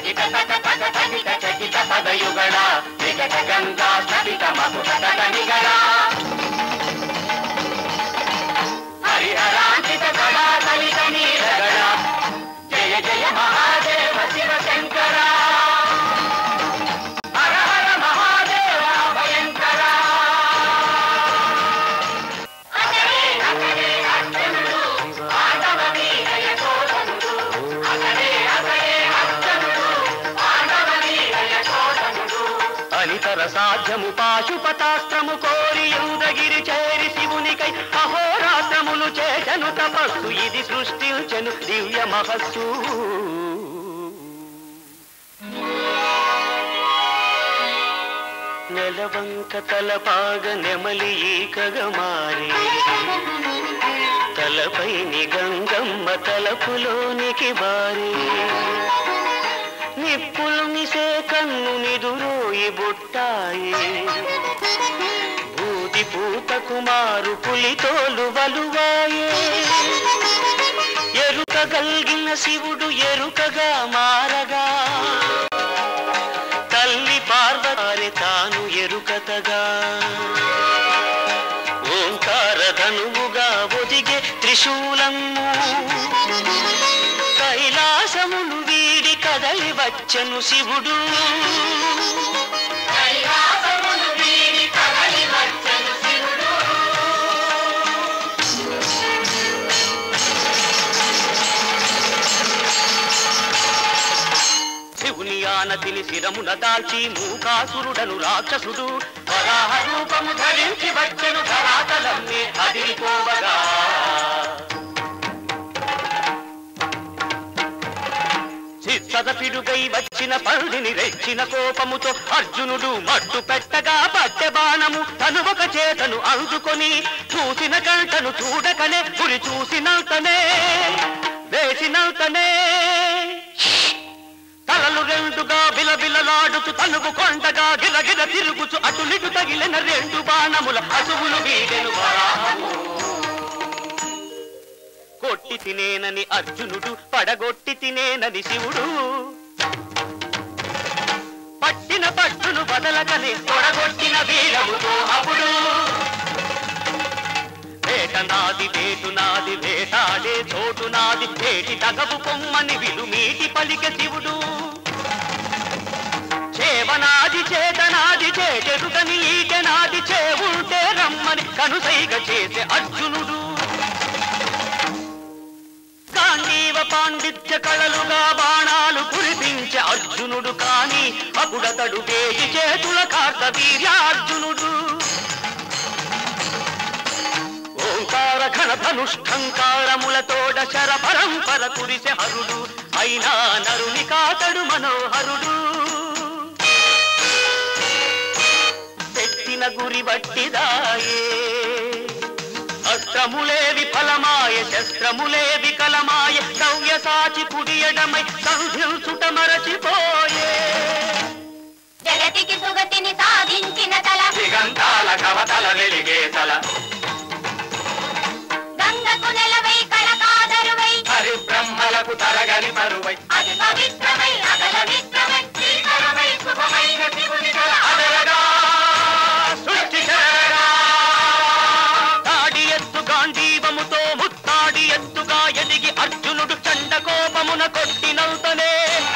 తగిట తక తక తగిట చకిట పదయుగళ వికట గంగా స్థగిత మధుర నిగళ హరిహరాంకిత కళా కలిత నీరగళ జయ జయ మహాదేవ శివ శంకర హర హర మహాదేవ భయంకర అతడే అతడే అర్జునుడు పాండవ వీర యశోధనుడు అతడే అతడే అర్జునుడు పాండవ వీర యశోధనుడు అనితర సాధ్యము పాశుపతాస్త్రము కోరి యుందగిరి చేరి శివునికై అహోరాత్రములు చేసెను తపస్సు ఇది సృష్టించెను దివ్య మహస్సు నెలవంక తలపాగ నెమలి ఈకగా మారి తలపై గంగమ్మ తలపులోనికి వారి నిప్పులు మిసే కన్ను నిదురోయి బుట్టాయి బూది పూత కుమారు పులితోలు వలువాయే ఎరుక గల్గిన శివుడు ఎరుకగా మారగా తల్లి పార్వతి తాను ఎరుకతగా ఓంకార ధనువుగా ఒదిగే త్రిశూలము కైలాసమును వీడి కదలి వచ్చెను శివుడు కైలాసమును వీడి కదలి వచ్చెను శివుడు శివుని ఆనతిని శిరమున దాల్చి మూకాసురుడను రాక్షసుడు వరాహ రూపము ధరించి వచ్చెను ధరాతలమ్మే అదిరిపోవగా సదపిడుగై వచ్చిన పండిని రెచ్చిన కోపముతో అర్జునుడు మట్టు పెట్టగా పట్టె బాణము తను ఒక చేతను అందుకొని చూసిన గంటను చూడకనే గురి చూసినంతనే వేసినంతనే తలలు రెండుగా బిలబిలలాడుతూ తనువు కొండగా గిలగిల తిరుగుచు అటులిటు తగిలిన రెండు బాణముల అసువులు వీడెను వరాహము కొట్టి తినేనని అర్జునుడు పడగొట్టి తినేనని శివుడు పట్టిన పట్టును బదలకని తొడగొట్టిన వీరముతో అప్పుడు వేట నాది వేటు నాది వేటాడే చోటు నాది వేటి తగవు పొమ్మని విలుమీటి పలిక శివుడు చేవనాది చేతనాది చేటెరుగని ఈటెనాది చేవుంటే రమ్మని కనుసైగ చేసే అర్జునుడు గాంధీవ పాండిత్య కళలుగా బాణాలు కురిపించే అర్జునుడు కాని అప్పుడతడు వేయి చేతుల కార్తవీర్యార్జునుడు ఓంకార ఘనధనుష్ఠంకారములతోడ శర పరంపర కురిసె హరుడు అయినా నరుని కాతడు మనోహరుడు పెట్టిన గురి బట్టిదాయే అస్త్రములే విఫలమాయ శస్త్రములే వికలమాయ సవ్య సాచి కుడియడమై సంధించుట మరచిపోయే జగతికి సుగతిని సాధించిన తల దిగంతాల కవతల వెలిగే తల గంగకు నెలవై కళకాదరువై హరి బ్రహ్మలకు తరగని పరువై అది పవిత్రమై అగల విత్రమై శ్రీకరమై శుభమైన శివుని తల అదరగా సృష్టి గాంధీవముతో ముత్తాడి ఎత్తుగా ఎదిగి అర్జునుడు చండ కోపమున కొట్టినంతనే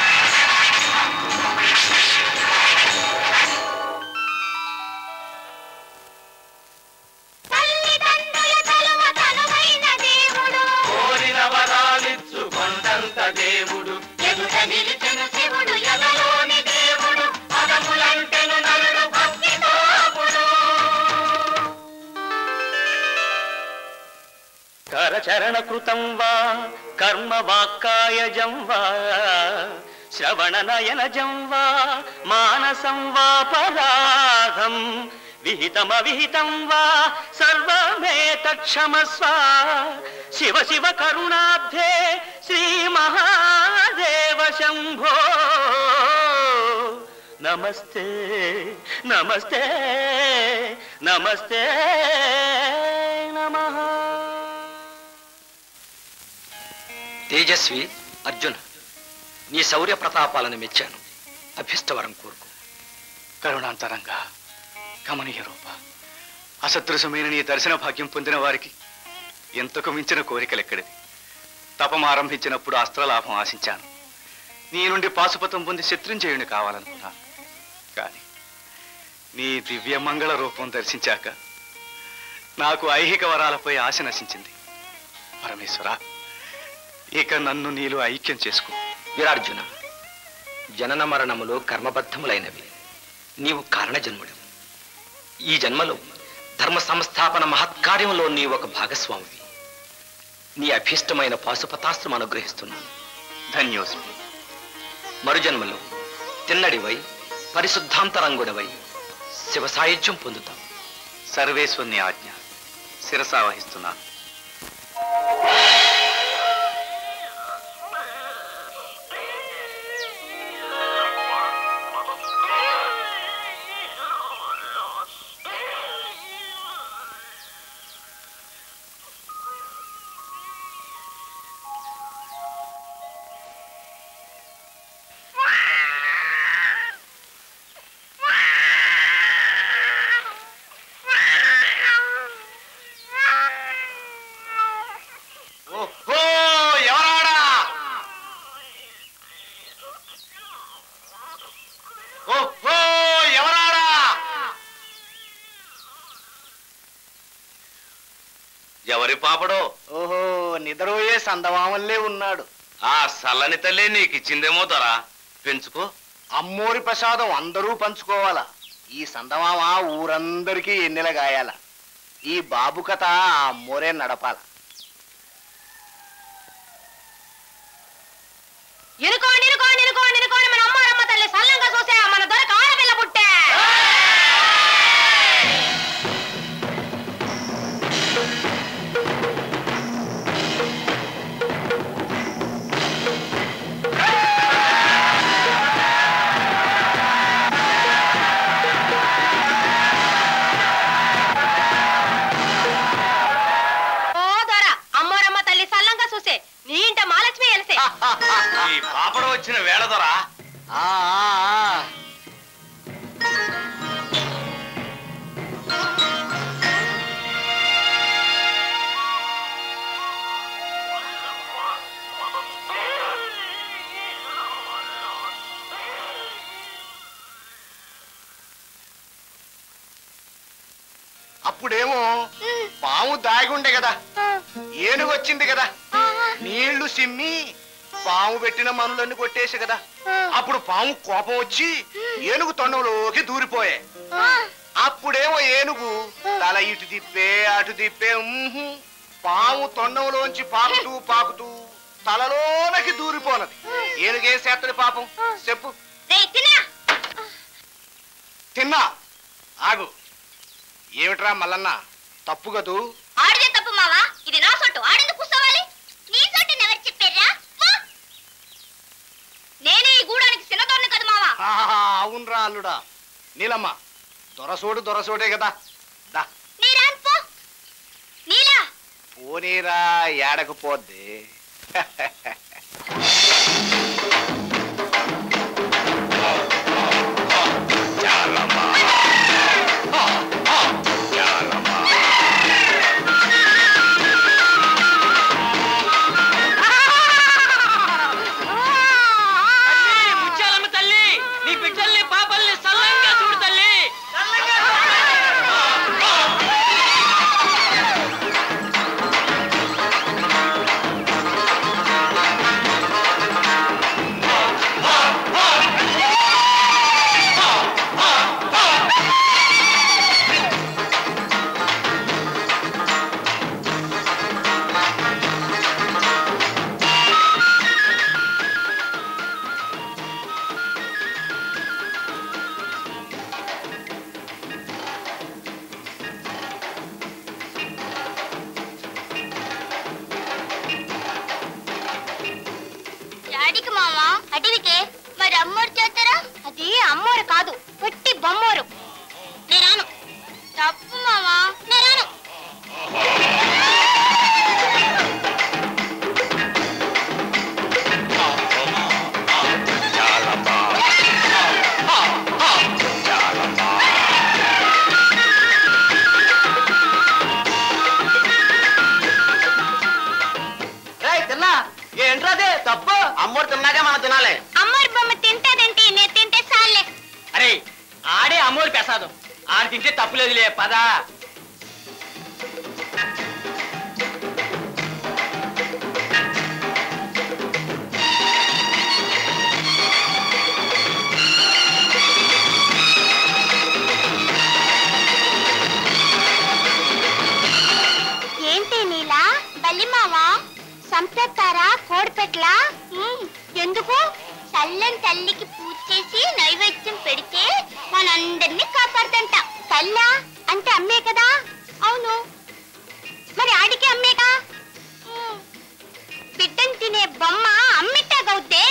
తల్లిదండ్రుల తలువ తనువైన దేవుడు కోరిన వరాలిచ్చు కొండంత దేవుడు ఎదుట నిలిచెను శివుడు ఎదలోని దేవుడు పదములంటెను నరుడు భక్తితో అప్పుడు కరచరణ కృతం వా కర్మ వాక్కాయజం వా శ్రవణ నయనజం వా మానసం వా పరాధం విహితమవిహితం వా సర్వమేతక్షమస్వ శివ శివ కరుణాబ్ధే శ్రీ మహాదేవ శంభో నమస్తే నమస్తే నమస్తే నమః. తేజస్వి అర్జున్, నీ శౌర్య ప్రతాపాలను మెచ్చాను. అభిష్టవరం కోరుకు. కరుణాంతరంగా కమనీయ రూప, అసదృశమైన నీ దర్శన భాగ్యం పొందిన వారికి ఎంతకు మించిన కోరికలెక్కడిది. తపం ఆరంభించినప్పుడు అస్త్రలాభం ఆశించాను. నీ నుండి పాశుపతం పొంది శత్రుంజయుని కావాలనుకున్నాను. కానీ నీ దివ్య మంగళ రూపం దర్శించాక నాకు ఐహిక వరాలపై ఆశ నశించింది. పరమేశ్వర, ఇక నన్ను నీలో ఐక్యం చేసుకో. వీరార్జున, జనన మరణములు కర్మబద్ధములైనవి. నీవు కారణజన్ముడు. ఈ జన్మలో ధర్మ సంస్థాపన మహత్కార్యంలో నీ ఒక భాగస్వామివి. నీ అభీష్టమైన పాశుపతాస్త్రం అనుగ్రహిస్తున్నాను. ధన్యోస్మి. మరుజన్మలో తిన్నడివై పరిశుద్ధాంతరంగుడవై శివ సాయుధ్యం పొందుతావు. సర్వేశ్వరుని ఆజ్ఞ శిరసా వహిస్తున్నాను. ఎవరి పాపడో? ఓహో, నిద్రపోయే సందమామల్లే ఉన్నాడు. ఆ సల్లని తల్లి నీకిచ్చిందేమో దొరా, పెంచుకో. అమ్మోరి ప్రసాదం అందరూ పంచుకోవాలా. ఈ సందమామ ఊరందరికీ ఎన్నెల గాయాల. ఈ బాబు కథ ఆ అమ్మోరే నడపాల. మన అమ్మారమ్మ తల్లి సల్లంగా చూసే మన దొరకు ఆడపిల్ల పుట్టే. ఈ పాపడ వచ్చిన వేళ దొరా. అప్పుడేమో పాము దాగుండే కదా, ఏనుగు వచ్చింది కదా, నీళ్లు సిమ్మి పాము పెట్టిన మనులన్నీ కొట్టేసి కదా. అప్పుడు పాము కోపం వచ్చి ఏనుగు తొండంలోకి దూరిపోయే. అప్పుడేమో ఏనుగు తల ఇటు తిప్పే అటు తిప్పే, పాము తొండంలోంచి పాకుతూ పాకుతూ తలలోనకి దూరిపోనది. ఏనుగే చేస్తది పాపం చెప్పు. తిన్నా ఆగు. ఏమిట్రా మల్లన్న, తప్పు కదూ? ఆడిదే తప్పు మావా, ఇది నా సొట్టు. ఆడెందుకు కూర్చోవాలి? నీ సొట్టు ఎవరు చెప్పారా? నేనే ఈ గూడానికి సినదోర్ని కదా మావా. అవునరా అల్లుడా. నీలమ్మ, దొరసోడు దొరసోడే కదా. దా నీలా పోనీరా, ఏడకపోద్ది. తప్పదే తప్పు. అమ్మోరు తిన్నాకే మనం తినాలి. అమ్మోరు బొమ్మ తింటాదంటే నేను తింటే చాలే. అరే ఆడే అమ్మోరు ప్రసాదం, ఆడ తింటే తప్పులేదులే పదా. ఏంటి నీలా బల్లిమావా సంపెత్తారా కోడిపెట్లా? ఎందుకు? చల్లని తల్లికి పూజ చేసి నైవేద్యం పెడితే మనందరినీ కాపాడుతంట. తల్లా అంటే అమ్మే కదా? అవును, మరి ఆడికి అమ్మేగా. బిడ్డను తినే బొమ్మ అమ్మిట్టాగవుద్దే.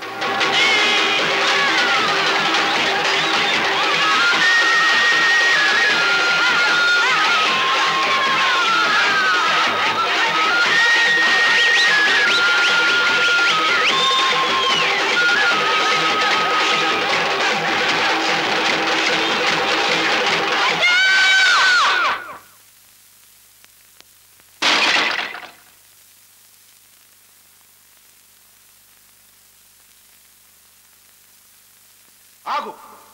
ఆగు.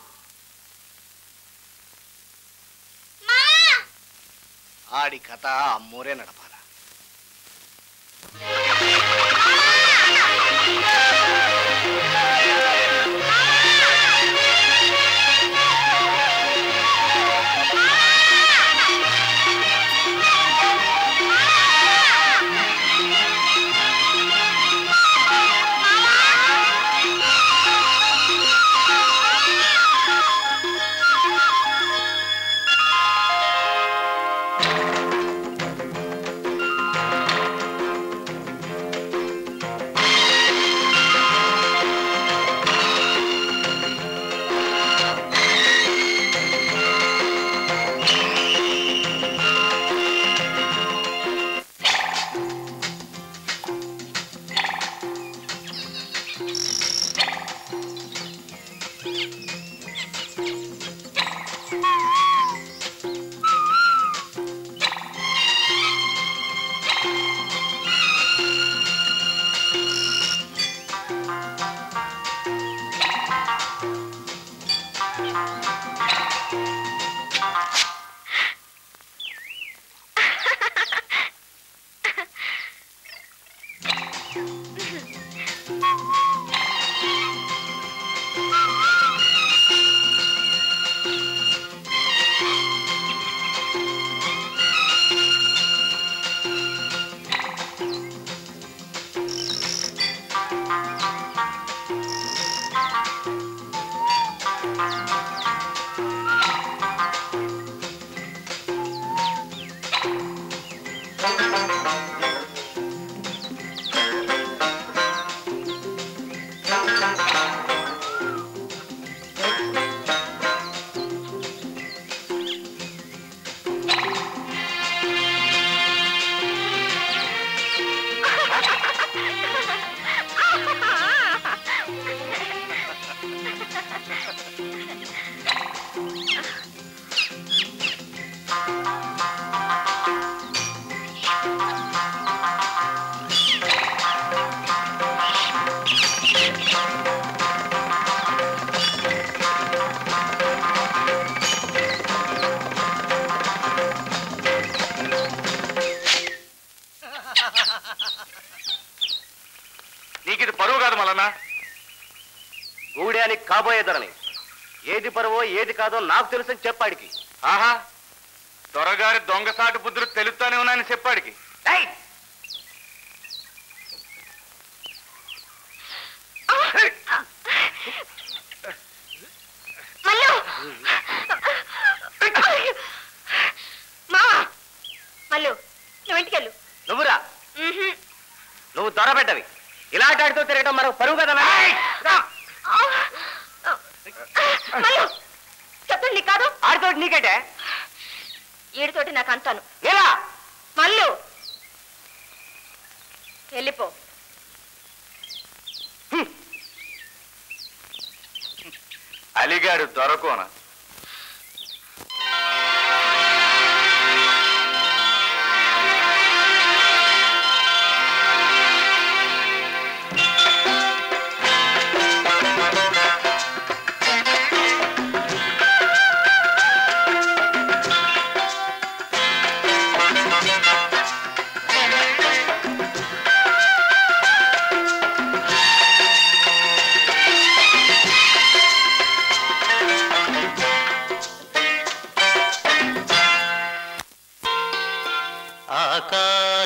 ఆడి కథ అమ్మోరే నడపాలా. గూడానికి కాబోయేదరని ఏది పరువో ఏది కాదో నాకు తెలుసని చెప్పాడికి. ఆహా, దొరగారి దొంగసాటు బుద్ధులు తెలుస్తానే ఉన్నాయని చెప్పాడికి. నువ్వురా, నువ్వు దొరబెట్టవి. ఇలాంటి ఆడితో తిరగడం మనకు పరువు కదా. చెప్పండి కాదు, ఆడితోటి నీకేటే, ఈడితోటి నాకు అంతాను. ఎలా మల్లు వెళ్ళిపో. అలిగాడు దొరకోన.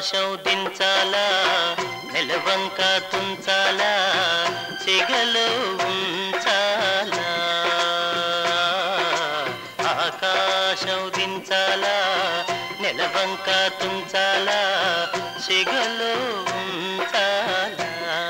ఆకాశం దించాలా నెలవంక తుంచాలా సిగలో ఉంచాలా ఆకాశం దించాలా నెలవంక తుంచాలా సిగలో ఉంచాలా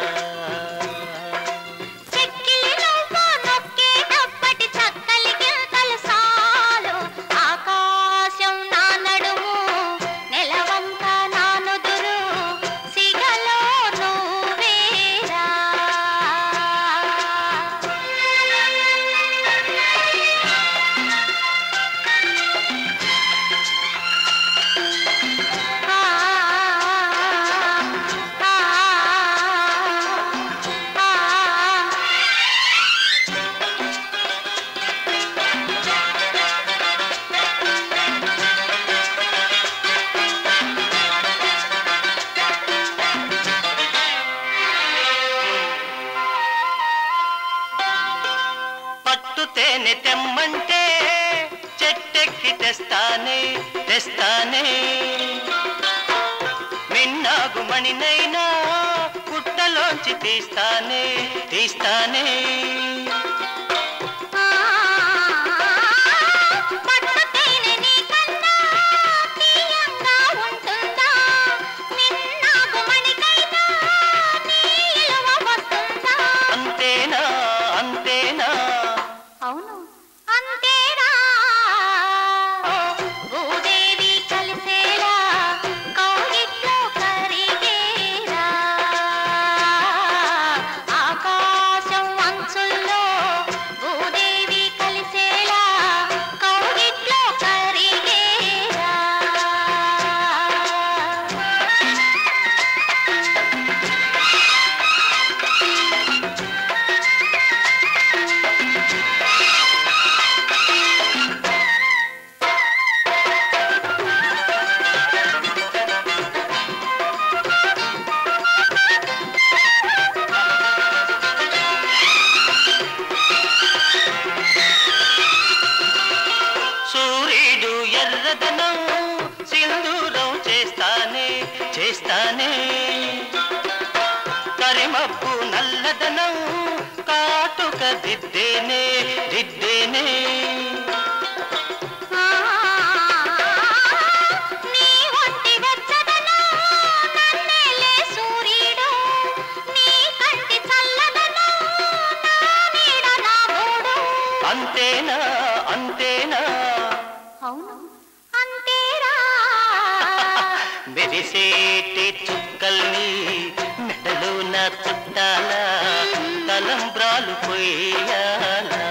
తెమ్మంటే చెట్టెక్కి తెస్తానే మిన్నాగు మణినైనా పుట్టలోంచి తీస్తానే చేస్తానే కరిమబ్బు నల్లదనం కాటుక దిద్దేనే అంతేనా అవును అంతేరా మెరిసేటి చుక్కల్ని మెడలో నా చుట్టాలా తలంబ్రాలు పోయాలా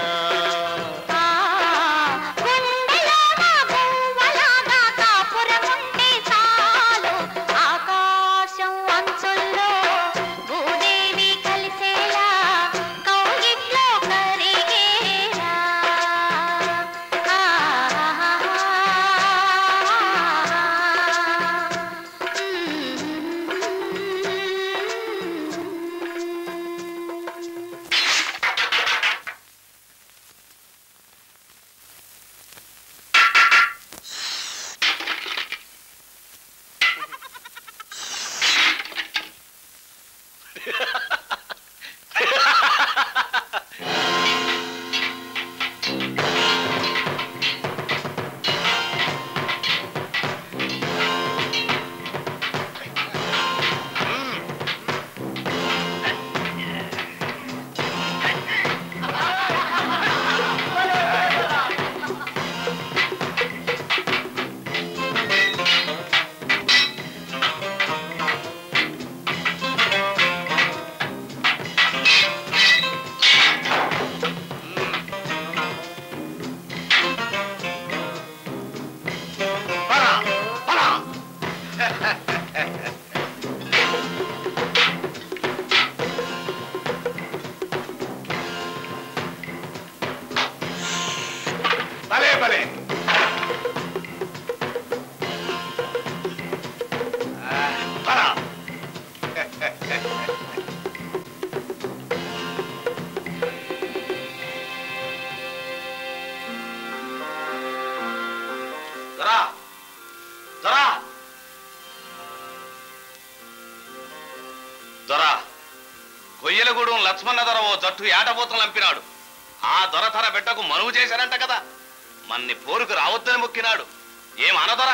కొయ్యలగూడెం లక్ష్మణ దొర ఓ జట్టు ఏటబోతం లంపినాడు. ఆ దొర తన బిడ్డకు మనువు చేశారంట కదా. మన్ని పోరుకు రావద్దని మొక్కినాడు. ఏం అనదొర?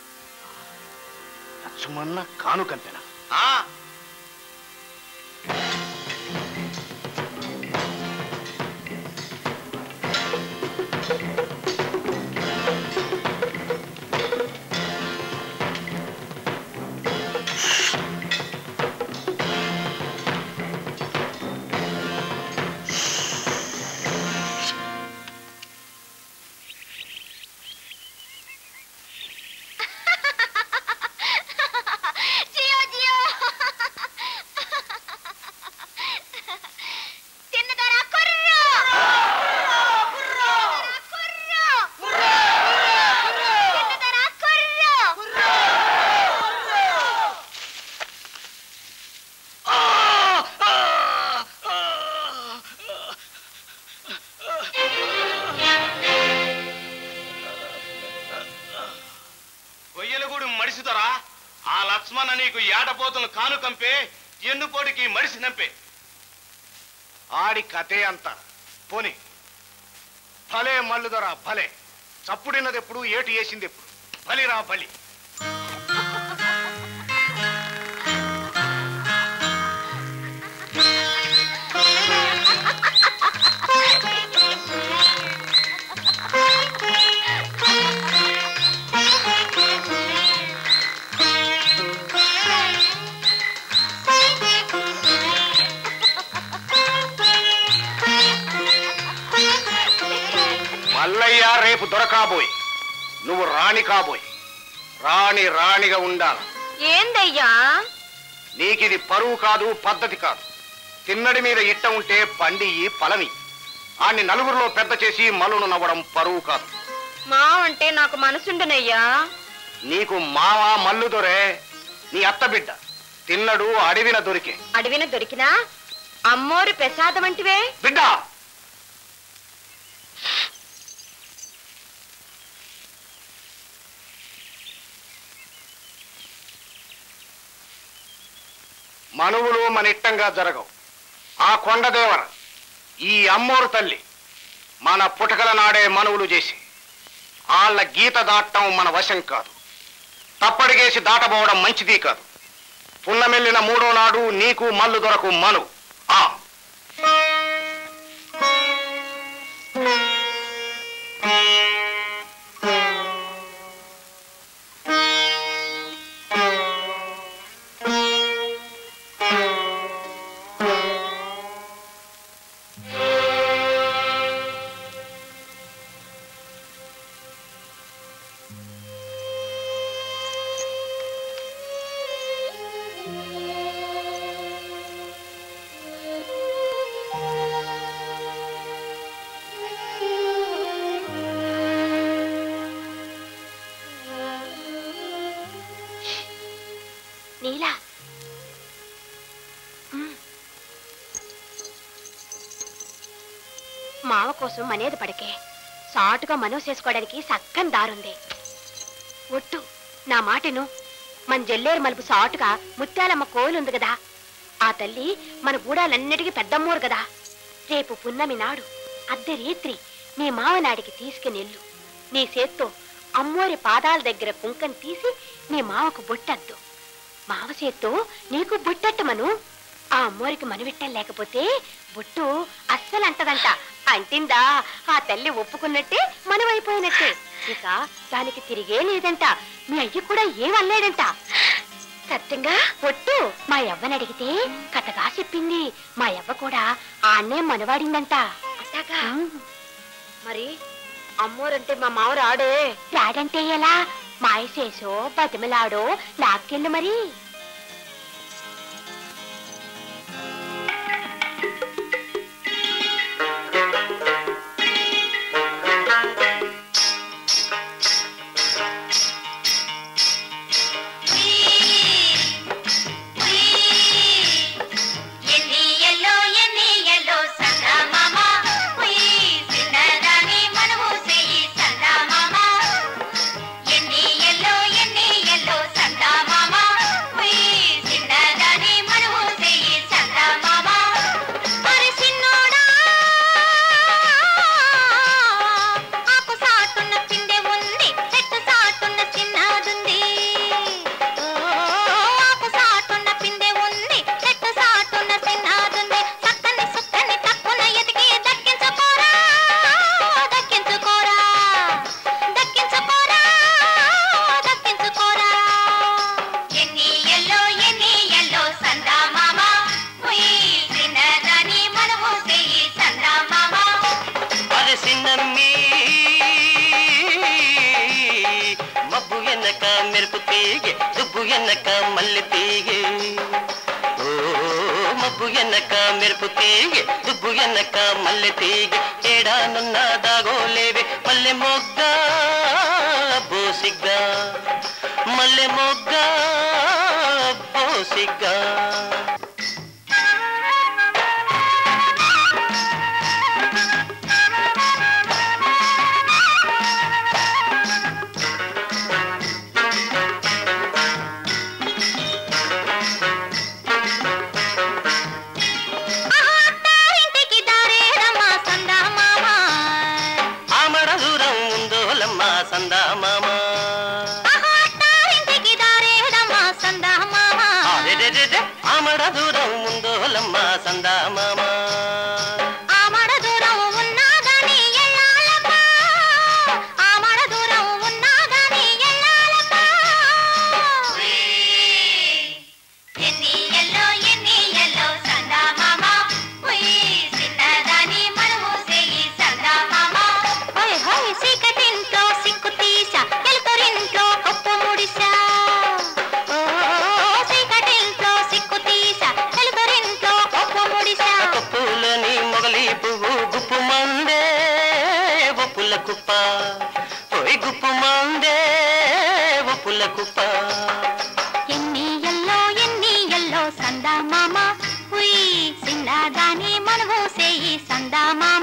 లక్ష్మణ కాను కంపెనా? ఆడి కథే అంత పోని. భలే మల్లుదొరా భలే. చప్పుడిన్నది ఎప్పుడు, ఏటు వేసింది ఎప్పుడు. బలిరా బలి. మల్లయ్య రేపు దొరకాబోయ్. నువ్వు రాణి కాబోయ్. రాణి రాణిగా ఉండాలి. ఏందయ్యా? నీకిది పరువు కాదు, పద్ధతి కాదు. తిన్నడి మీద ఇట్ట ఉంటే పండియి పలమి. ఆన్ని నలుగురిలో పెద్ద చేసి మల్లును నవ్వడం పరువు కాదు. మావంటే నాకు మనసుండనయ్యా. నీకు మావ మల్లు దొరే. నీ అత్త బిడ్డ తిన్నడు అడవిన దొరికే. అడవిన దొరికినా అమ్మోరి ప్రసాదం అంటివే బిడ్డ. మనువులు మన ఇట్టంగా జరగవు. ఆ కొండదేవర ఈ అమ్మోరు తల్లి మన పుటకల నాడే మనువులు చేసి వాళ్ళ గీత దాటం మన వశం కాదు. తప్పడిగేసి దాటబోవడం మంచిది కాదు. పున్నమెల్లిన మూడో నాడు నీకు మల్లు దొరకు మను. నీలా మావ కోసం మనేది పడకే. సాటుగా మనో చేసుకోవడానికి సక్కని దారుంది. ఒట్టు నా మాటను. మన జల్లేరు మలుపు సాటుగా ముత్యాలమ్మ కోలుంది కదా. ఆ తల్లి మన గూడాలన్నిటికీ పెద్దమ్మోరు కదా. రేపు పున్నమి నాడు అర్ధరేత్రి నీ మావనాడికి తీసుకునెళ్ళు. నీ చేత్తో అమ్మోరి పాదాల దగ్గర కుంకం తీసి నీ మావకు బొట్టద్దు. మావ చేత్తో నీకు బొట్టట్టమను. ఆ అమ్మోరికి మనవిట్టం లేకపోతే బొట్టు అస్సలు అంటదంట. అంటిందా ఆ తల్లి ఒప్పుకున్నట్టే మనమైపోయినట్టే. ఇక దానికి తిరిగే లేదంట. మీ అయ్య కూడా ఏమల్లేడంట. సత్యంగా ఒట్టు. మా యవ్వని అడిగితే కథగా చెప్పింది. మా యవ్వ కూడా ఆన్నే మనవాడిందంట. అట్టాగా మరి అమ్మోరంటే మా మావ రాడే. రాడంటే ఎలా? మాయసేసో బతిమలాడో లాక్కెళ్ళు మరి. ఎన్ని ఎల్లో సందా మామ ఎన్నక మెరుపు తీగే దుబ్బు ఎన్నక మల్లె తీగే ఓ మబ్బు ఎన్నక మెరుపు తీగే దుబ్బు ఎన్నక మల్లె తీగే ఏడానున్న దాగోలేవే మల్లె మొగ్గ బోసిగ్గా మల్లె మొగ్గ బోసిగ్గా ఆమడ దూరం ముందోలమ్మ సందా మామ ఆమడ దూరం ఉన్నా గాని ఎల్లాలమ్మ ఆమడ దూరం ఉన్నా గాని ఎల్లాలమ్మ ఎన్ని ఎల్లో సందా మామ ఉయ్ సిన్నదాని మనము సేయి సందా మామ హోయ్ హోయ్ సీకటింట్లో సిక్కు తీసా ఎలుకరింట్లో కొప్పు ముడిసా కొప్పులని మొగలి పువ్వు గుప్పు మందే ఒప్పుల కుప్ప పోయి గుప్పు మందే ఒప్పుల కుప్ప ఎన్ని ఎల్లో సందా మామ ఉయ్ సిన్నదాని మనము సేయి సందా మామ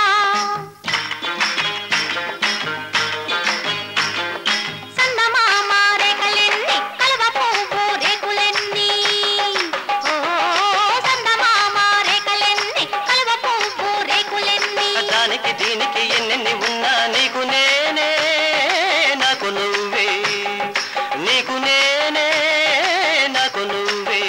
దీనికి ఎన్నెన్ని ఉన్నా నీకు నేనే నాకు నువ్వే నీకు నేనే నాకు నువ్వే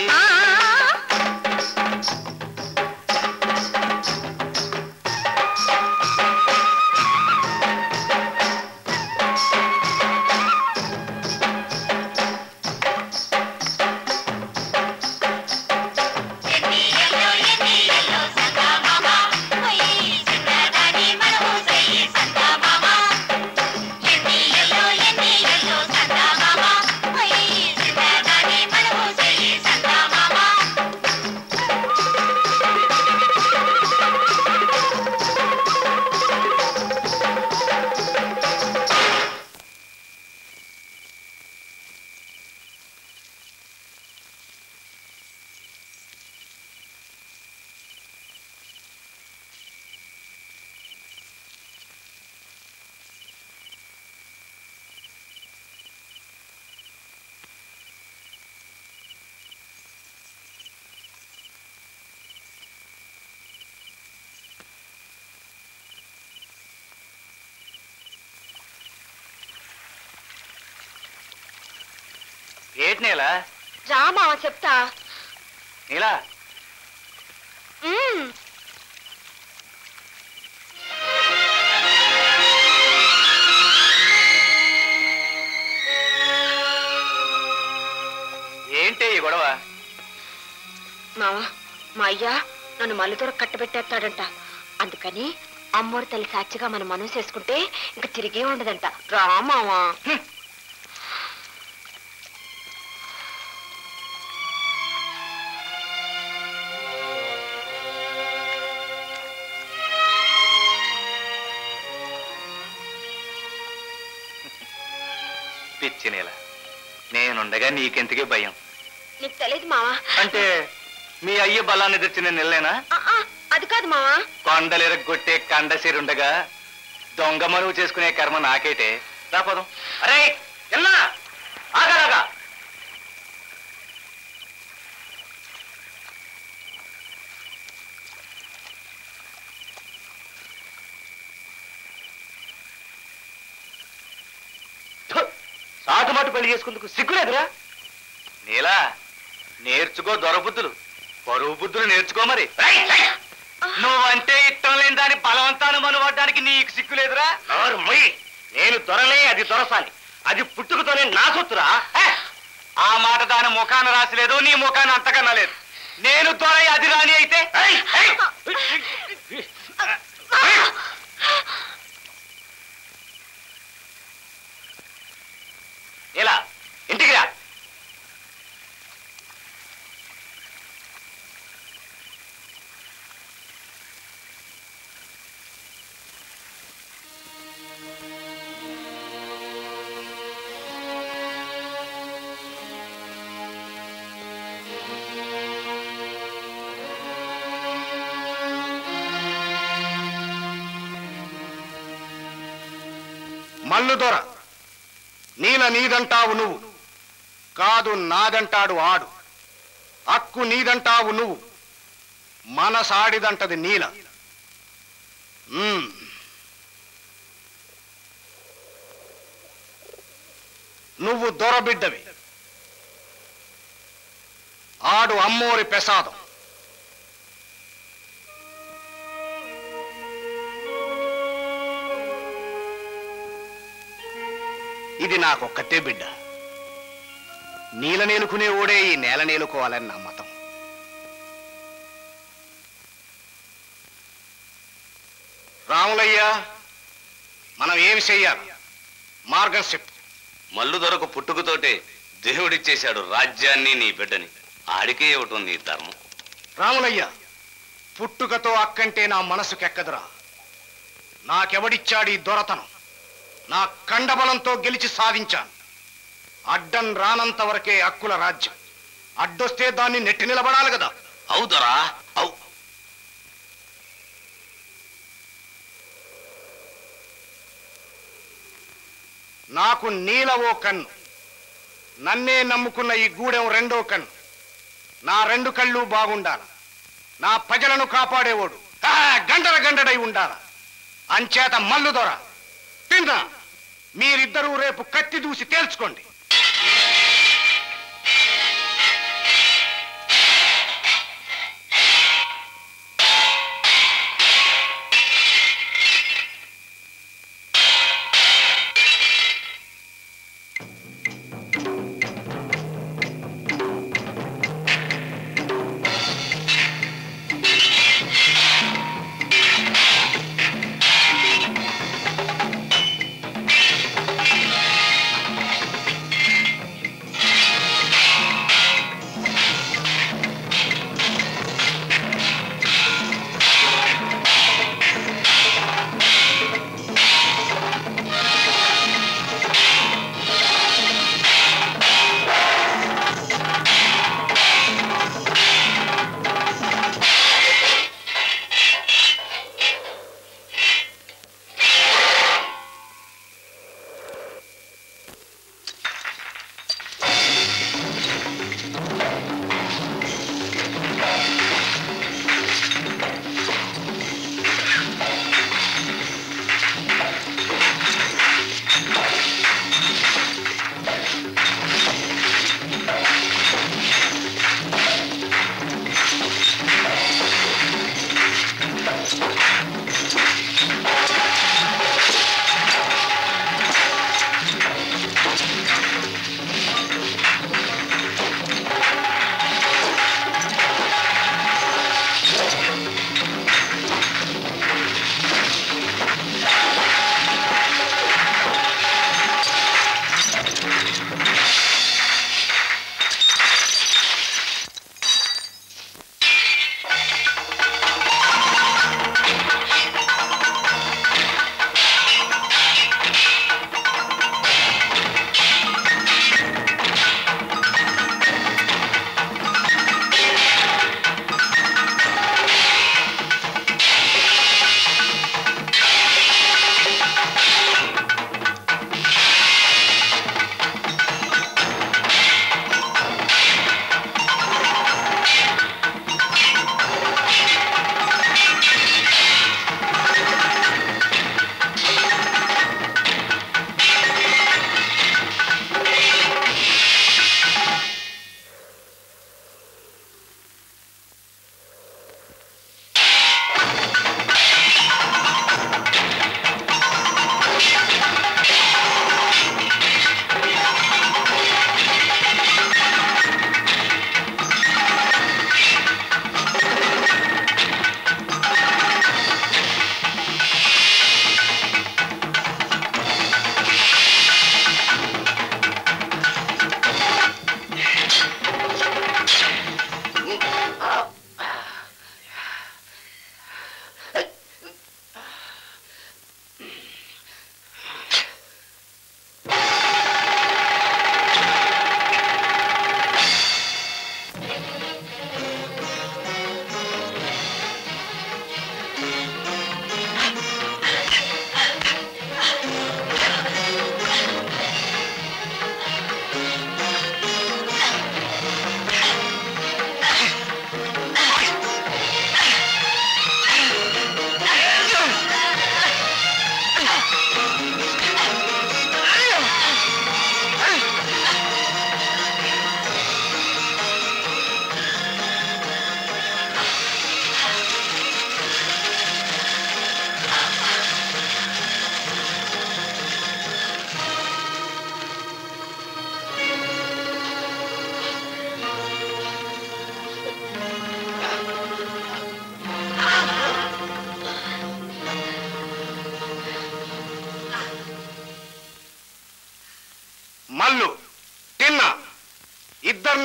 ఏటి నీలా రామా చెప్తా నీలా ఏంటి ఈ గొడవ? మావా మా అయ్యా నన్ను మల్లిదూర కట్టబెట్టేస్తాడంట. అందుకని అమ్మోరు తల్లి సాక్షిగా మనం మనసు చేసుకుంటే ఇంక తిరిగే ఉండదంట. రామావా పిచ్చి నేల, నేనుండగా నీకెంతకే భయం? నీకు తెలియదు మావా. అంటే మీ అయ్య బలాన్ని తెచ్చిన నెల్లేనా? అది కాదు మావా. కొండలిరగొట్టే కండసిరుండగా దొంగ మనువు చేసుకునే కర్మ నాకేటే. రాపోదాం. అరే ఎన్నా ఆగాగా. సాటుమాటు పెళ్లి చేసుకుందుకు సిగ్గులేదురా? నీలా నేర్చుకో దొరబుద్ధులు, పరువు బుద్ధులు నేర్చుకో. మరి నువ్వంటే ఇష్టం లేని దాన్ని బలవంతాన్ని మనువడ్డానికి నీకు సిగ్గులేదురా? నేను దొరలే, అది దొరసాలి. అది పుట్టుకతోనే నా సొత్తురా. ఆ మాట దాని ముఖాన రాసిలేదు, నీ ముఖాన అంతకన్నా లేదు. నేను దొరై అది రాని అయితే మల్లుదొర, నీల నీదంటావు నువ్వు, కాదు నాదంటాడు ఆడు. హక్కు నీదంటావు నువ్వు, మనసాడిదంటది నీల. నువ్వు దొరబిడ్డవి, ఆడు అమ్మోరి ప్రసాదం. ఇది నాకొక్కతే బిడ్డ. నీల నేలుకునే ఓడే ఈ నేల నేలుకోవాలని నా మతం. రాములయ్య, మనం ఏమి చెయ్యాలి? మార్గం చెప్పు. మల్లుదొరకు పుట్టుకతోటే దేవుడిచ్చేశాడు రాజ్యాన్ని, నీ బిడ్డని. ఆడికే ఇవ్వటం నీ ధర్మం. రాములయ్య, పుట్టుకతో అక్కంటే నా మనసుకెక్కదురా. నాకెవడిచ్చాడు ఈ దొరతనం? నా కండబలంతో గెలిచి సాధించాను. అడ్డం రానంత వరకే హక్కుల రాజ్యం. అడ్డొస్తే దాన్ని నెట్టి నిలబడాలి కదా. అవుదరా, అవు. నాకు నీల ఓ కన్ను, నన్నే నమ్ముకున్న ఈ గూడెం రెండో కన్ను. నా రెండు కళ్ళు బాగుండాల. నా ప్రజలను కాపాడేవాడు గండర గండడై ఉండాల. అంచేత మల్లుదొర, తిన్నా, మీరిద్దరూ రేపు కత్తి దూసి తేల్చుకోండి.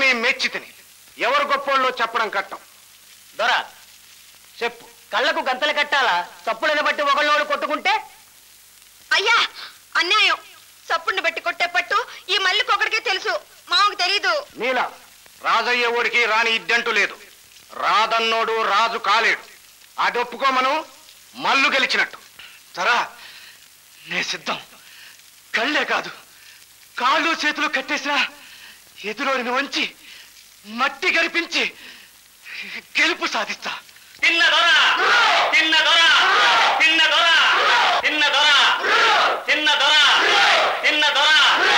అందరినీ మెచ్చితిని. ఎవరు గొప్పోళ్ళో చెప్పడం కట్టం. దొరా చెప్పు, కళ్ళకు గంతలు కట్టాలా? తప్పులను బట్టి ఒకళ్ళోడు కొట్టుకుంటే? అయ్యా అన్యాయం. సప్పుడిని బట్టి కొట్టే పట్టు ఈ మల్లికొకడికే తెలుసు, మామకు తెలీదు. నీలా రాజయ్య ఓడికి రాని ఇద్దంటూ లేదు. రాదన్నోడు రాజు కాలేడు. అది ఒప్పుకోమను. మల్లు గెలిచినట్టు. సరా నే సిద్ధం. కళ్ళే కాదు, కాళ్ళు చేతులు కట్టేసినా ఎదురోడిని వంచి మట్టి గరిపించి గెలుపు సాధిస్తా. తిన్న దొర తిన్న దొర తిన్న దొర తిన్న దొర తిన్న దొర తిన్న దొర.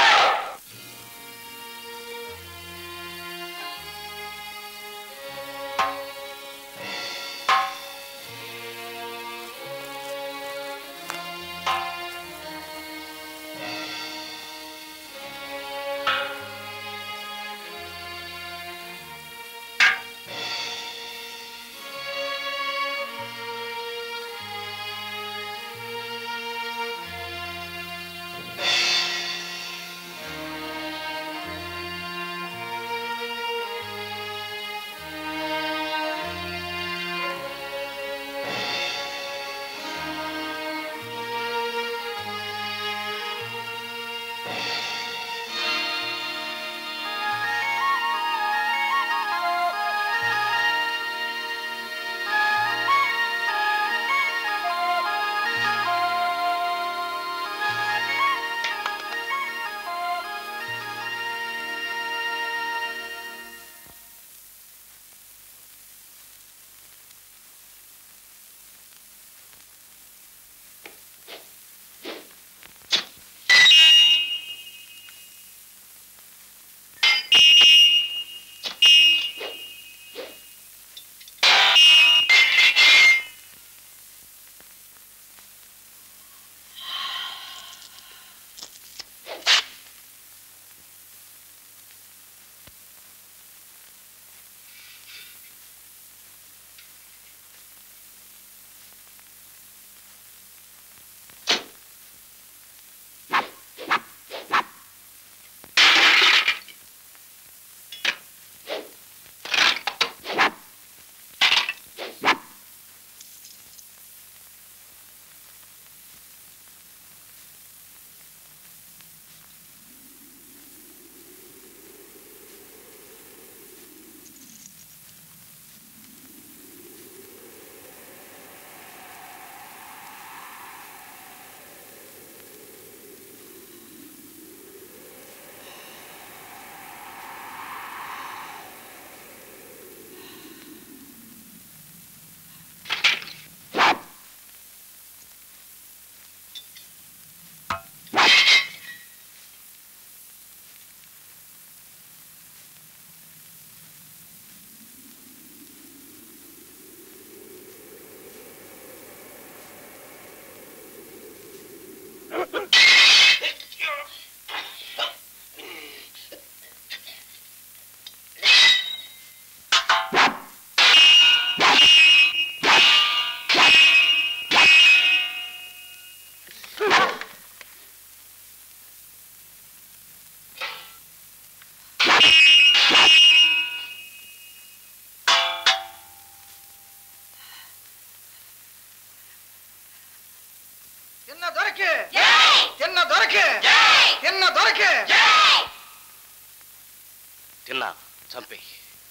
తిన్నా చంపే.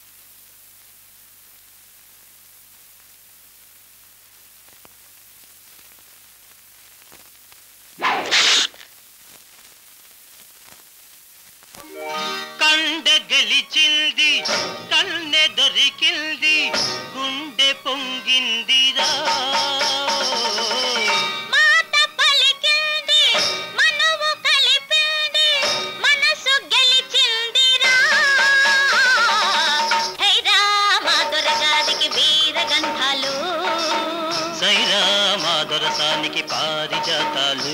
కండ గెలిచింది, కన్నె దొరికింది, గుండె పొంగిందిరా. దొరసానికి పారిజాతాలు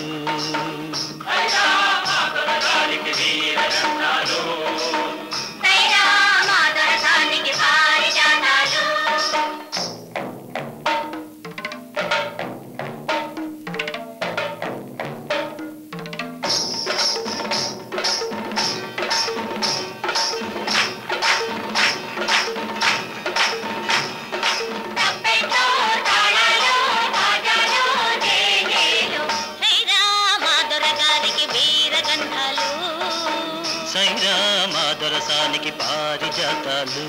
సరసానికి పారిజాతాలు.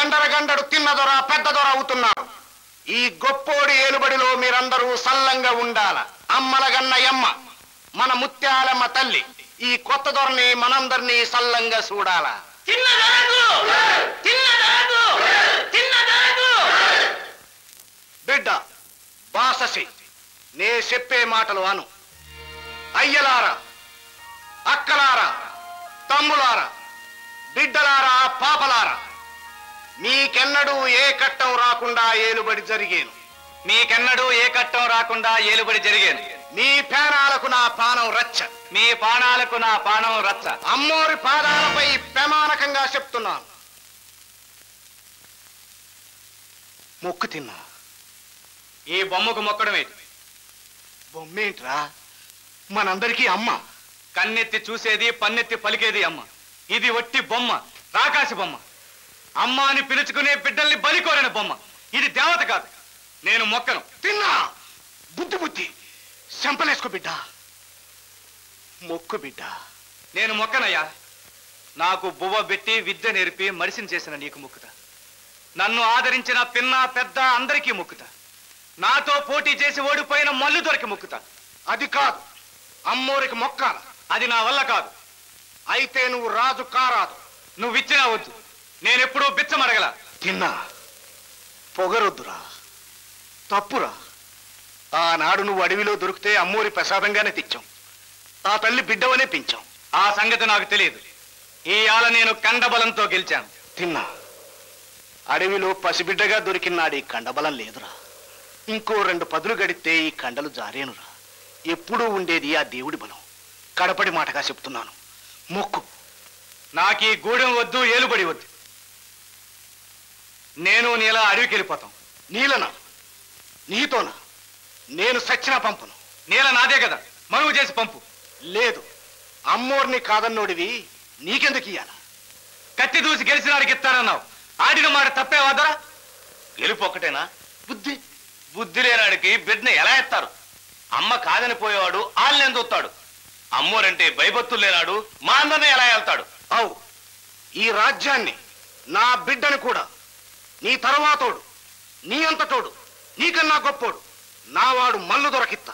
గండర గండడు తిన్న దొర పెద్ద దొర అవుతున్నారు. ఈ గొప్పోడి ఏలుబడిలో మీరందరూ సల్లంగా ఉండాల. అమ్మలగన్న యమ్మ మన ముత్యాలమ్మ తల్లి ఈ కొత్త దొరని మనందరినీ సల్లంగా చూడాల. బిడ్డ బాససి నే చెప్పే మాటలు అను. అయ్యలారా, అక్కలారా, తమ్ములారా, బిడ్డలారా, పాపలారా, మీకెన్నడూ ఏ కట్టం రాకుండా ఏలుబడి జరిగేను. మీకెన్నడూ ఏ కట్టం రాకుండా ఏలుబడి జరిగేను. మీ ప్రాణాలకు నా పానం రచ్చ. మీ పానాలకు నా పానం రచ్చ. అమ్మోరి పాదాలపై ప్రమాణకంగా చెప్తున్నాను. మొక్కు తిన్నా. ఈ బొమ్మకు మొక్కడమేంటి? బొమ్మేంట్రా? మనందరికీ అమ్మ. కన్నెత్తి చూసేది, పన్నెత్తి పలికేది అమ్మ. ఇది వట్టి బొమ్మ, రాకాసి బొమ్మ. అమ్మ అని పిలుచుకునే బిడ్డల్ని బలికోరిన బొమ్మ. ఇది దేవత కాదు. నేను మొక్కను. తిన్నా. బుద్ధి బుద్ధి చెంపలేసుకో బిడ్డ. మొక్కు బిడ్డ. నేను మొక్కనయ్యా. నాకు బువ్వ పెట్టి విద్య నేర్పి మనిషిని చేసిన నీకు మొక్కుతా. నన్ను ఆదరించిన పిన్న పెద్ద అందరికీ మొక్కుతా. నాతో పోటీ చేసి ఓడిపోయిన మల్లు దొరికి మొక్కుతా. అది కాదు, అమ్మోరికి మొక్కాల. అది నా వల్ల కాదు. అయితే నువ్వు రాజు కారాదు. నువ్వు ఇచ్చినా వద్దు. నేనెప్పుడూ బిచ్చమడగల. తిన్నా. పొగరొద్దురా, తప్పురా. ఆనాడు నువ్వు అడవిలో దొరికితే అమ్మోరి ప్రసాదంగానే తెచ్చాం. ఆ తల్లి బిడ్డవనే పెంచాం. ఆ సంగతి నాకు తెలియదు. ఈ ఆల నేను కండబలంతో గెలిచాను. తిన్నా. అడవిలో పసిబిడ్డగా దొరికినాడు ఈ కండబలం లేదురా. ఇంకో 2 పదులు గడితే ఈ కండలు జారేనురా. ఎప్పుడూ ఉండేది ఆ దేవుడి బలం. కడపడి మాటగా చెప్తున్నాను, మొక్కు. నాకు ఈ గూడెం వద్దు, ఏలుబడి వద్దు. నేను నీలా అడవికి వెళ్ళిపోతాం. నీలనా? నీతోనా? నేను సచ్చినా పంపును. నీల నాదే కదా, మనువు చేసి పంపు. లేదు, అమ్మోర్ని కాదన్నోడివి నీకెందుకు ఇయ్యాల? కత్తి దూసి గెలిచినాడికి ఇస్తానన్నావు. ఆడిన మాట తప్పే వదరా. గెలుపు ఒక్కటేనా? బుద్ధి బుద్ధి లేనాడికి బిడ్డని ఎలా ఎత్తారు? అమ్మ కాదని పోయేవాడు ఆళ్ళని చూస్తాడు. అమ్మోరంటే భయభత్తులు లేనాడు మా అందరినీ ఎలా వెళ్తాడు? అవు, ఈ రాజ్యాన్ని, నా బిడ్డని కూడా, నీ తర్వాతోడు, నీ అంతటోడు, నీకన్నా గొప్పోడు, నావాడు మల్లు దొరకిత్తా.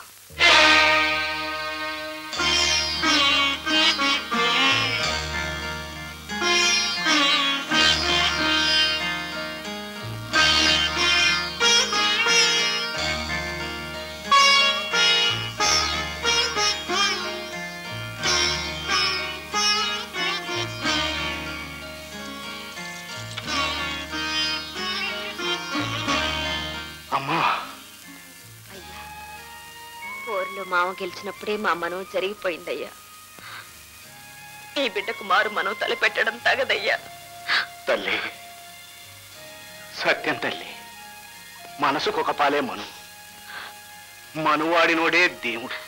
అమ్మా, అయ్యా, పోరులో మామ గెలిచినప్పుడే మా మనం జరిగిపోయిందయ్యా. ఈ బిడ్డకు మారు మనం తలపెట్టడం తగదయ్యా. తల్లి, సత్యం తల్లి, మనసుకొక పాలే మనువాడినోడే దేవుడు.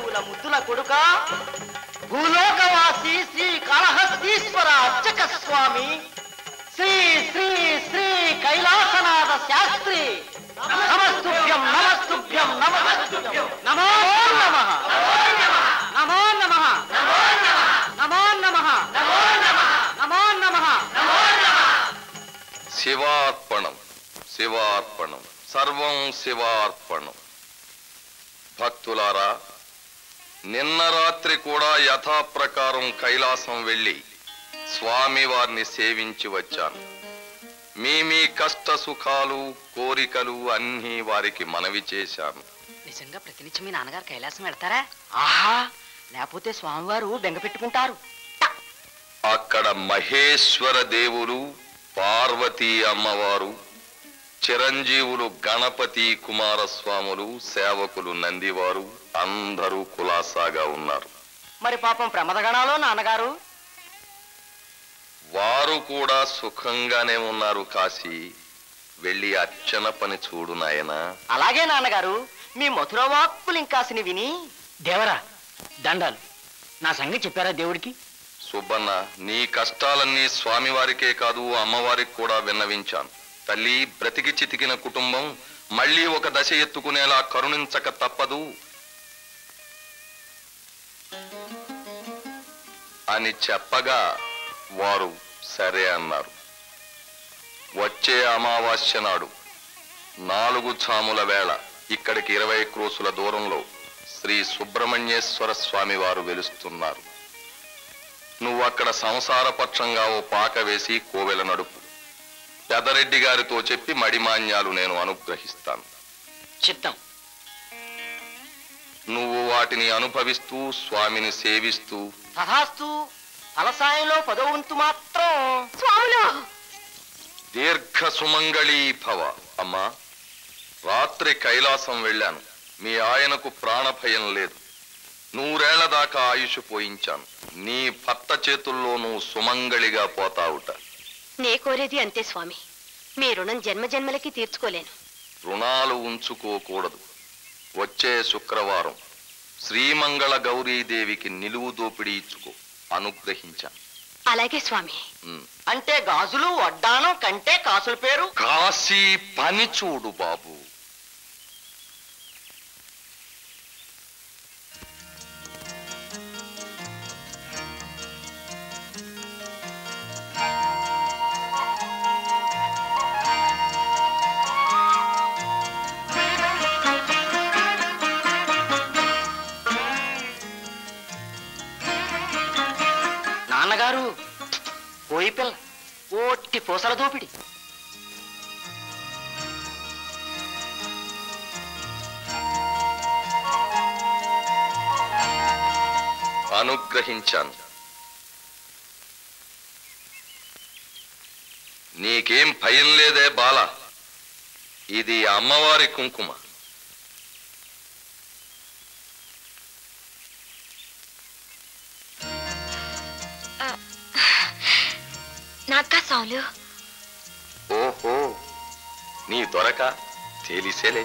ప్రభువుల ముద్దుల కొడుక భూలోకవాసి శ్రీ కాళహస్తీశ్వర అర్చక స్వామి శ్రీ శ్రీ శ్రీ కైలాసనాథ శాస్త్రి నమస్తుభ్యం నమస్తుభ్యం నమస్తుభ్యం నమో నమః నమో నమః నమో నమః నమో నమః శివార్పణం శివార్పణం సర్వం శివార్పణం. భక్తులారా, నిన్న రాత్రి కూడా యథాప్రకారం కైలాసం వెళ్ళి స్వామివారిని సేవించి వచ్చాను. మీ కష్ట సుఖాలు కోరికలు అన్నీ వారికి మనవి చేశాను. నిజంగా ప్రతినిత్యం మీ నాన్నగారు కైలాసం వెళ్తారా? ఆహా, లేకపోతే స్వామివారు బెంగ పెట్టుకుంటారు. అక్కడ మహేశ్వర దేవులు, పార్వతీ అమ్మవారు, చిరంజీవులు గణపతి కుమారస్వాములు, సేవకులు నందివారు అందరూ కులాసాగా ఉన్నారు. మరి పాపం ప్రమదగణాలో నాన్నగారు? వారు కూడా సుఖంగానే ఉన్నారు. కాశీ వెళ్ళి అర్చన పని చూడు నాయనా. అలాగే నాన్నగారు. మీ మధుర వాక్కులు ఇంకాసిని విని దేవరా దండాలు. నా సంగతి చెప్పారా దేవుడికి? సుబ్బన్న, నీ కష్టాలన్నీ స్వామివారికే కాదు అమ్మవారికి కూడా విన్నవించాను. తల్లి, బ్రతికి చితికిన కుటుంబం మళ్ళీ ఒక దశ ఎత్తుకునేలా కరుణించక తప్పదు అని చెప్పగా వారు సరే అన్నారు. వచ్చే అమావాస్య నాడు 4 ఛాముల వేళ ఇక్కడికి 20 క్రోసుల దూరంలో శ్రీ సుబ్రహ్మణ్యేశ్వర స్వామి వారు వెలుస్తున్నారు. నువ్వు అక్కడ సంసారపక్షంగా ఓ పాక వేసి కోవెల నడుపు. పెదరెడ్డి గారితో చెప్పి మడిమాన్యాలు నేను అనుగ్రహిస్తాను. చిత్తం. నువ్వు వాటిని అనుభవిస్తూ స్వామిని సేవిస్తూ తథాస్తు. ఫలసాయంలో 10వ వంతు మాత్రం స్వాములు. దీర్ఘ సుమంగళీ భవ. అమ్మా, రాత్రి కైలాసం వెళ్ళాను. మీ ఆయనకు ప్రాణభయం లేదు. 100 ఏళ్ల దాకా ఆయుష్ పోయించాను. నీ భర్త చేతుల్లో నువ్వు సుమంగళిగా పోతావుట. నే కోరేది అంతే స్వామి. మీ రుణం జన్మజన్మలకి తీర్చుకోలేను. రుణాలు ఉంచుకోకూడదు. వచ్చే శుక్రవారం శ్రీమంగళ గౌరీదేవికి నిలువు దోపిడీ ఇచ్చుకో. అనుగ్రహించాను. అలాగే స్వామి. అంటే గాజులు వడ్డానం కంటే కాసుల పేరు. కాశీ పని చూడు బాబు. నాన్నగారు పోయి పిల్ల ఓట్టి పూసల దోపిడి. అనుగ్రహించాను. నీకేం భయం లేదే బాల. ఇది అమ్మవారి కుంకుమ. నాకా స్వాములు. ఓహో, నీ దొరక తెలిసేలే.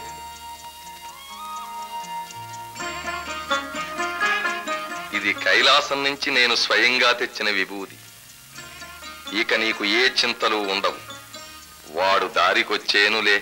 ఇది కైలాసం నుంచి నేను స్వయంగా తెచ్చిన విభూది. ఇక నీకు ఏ చింతలు ఉండవు. వాడు దారికొచ్చేనులే.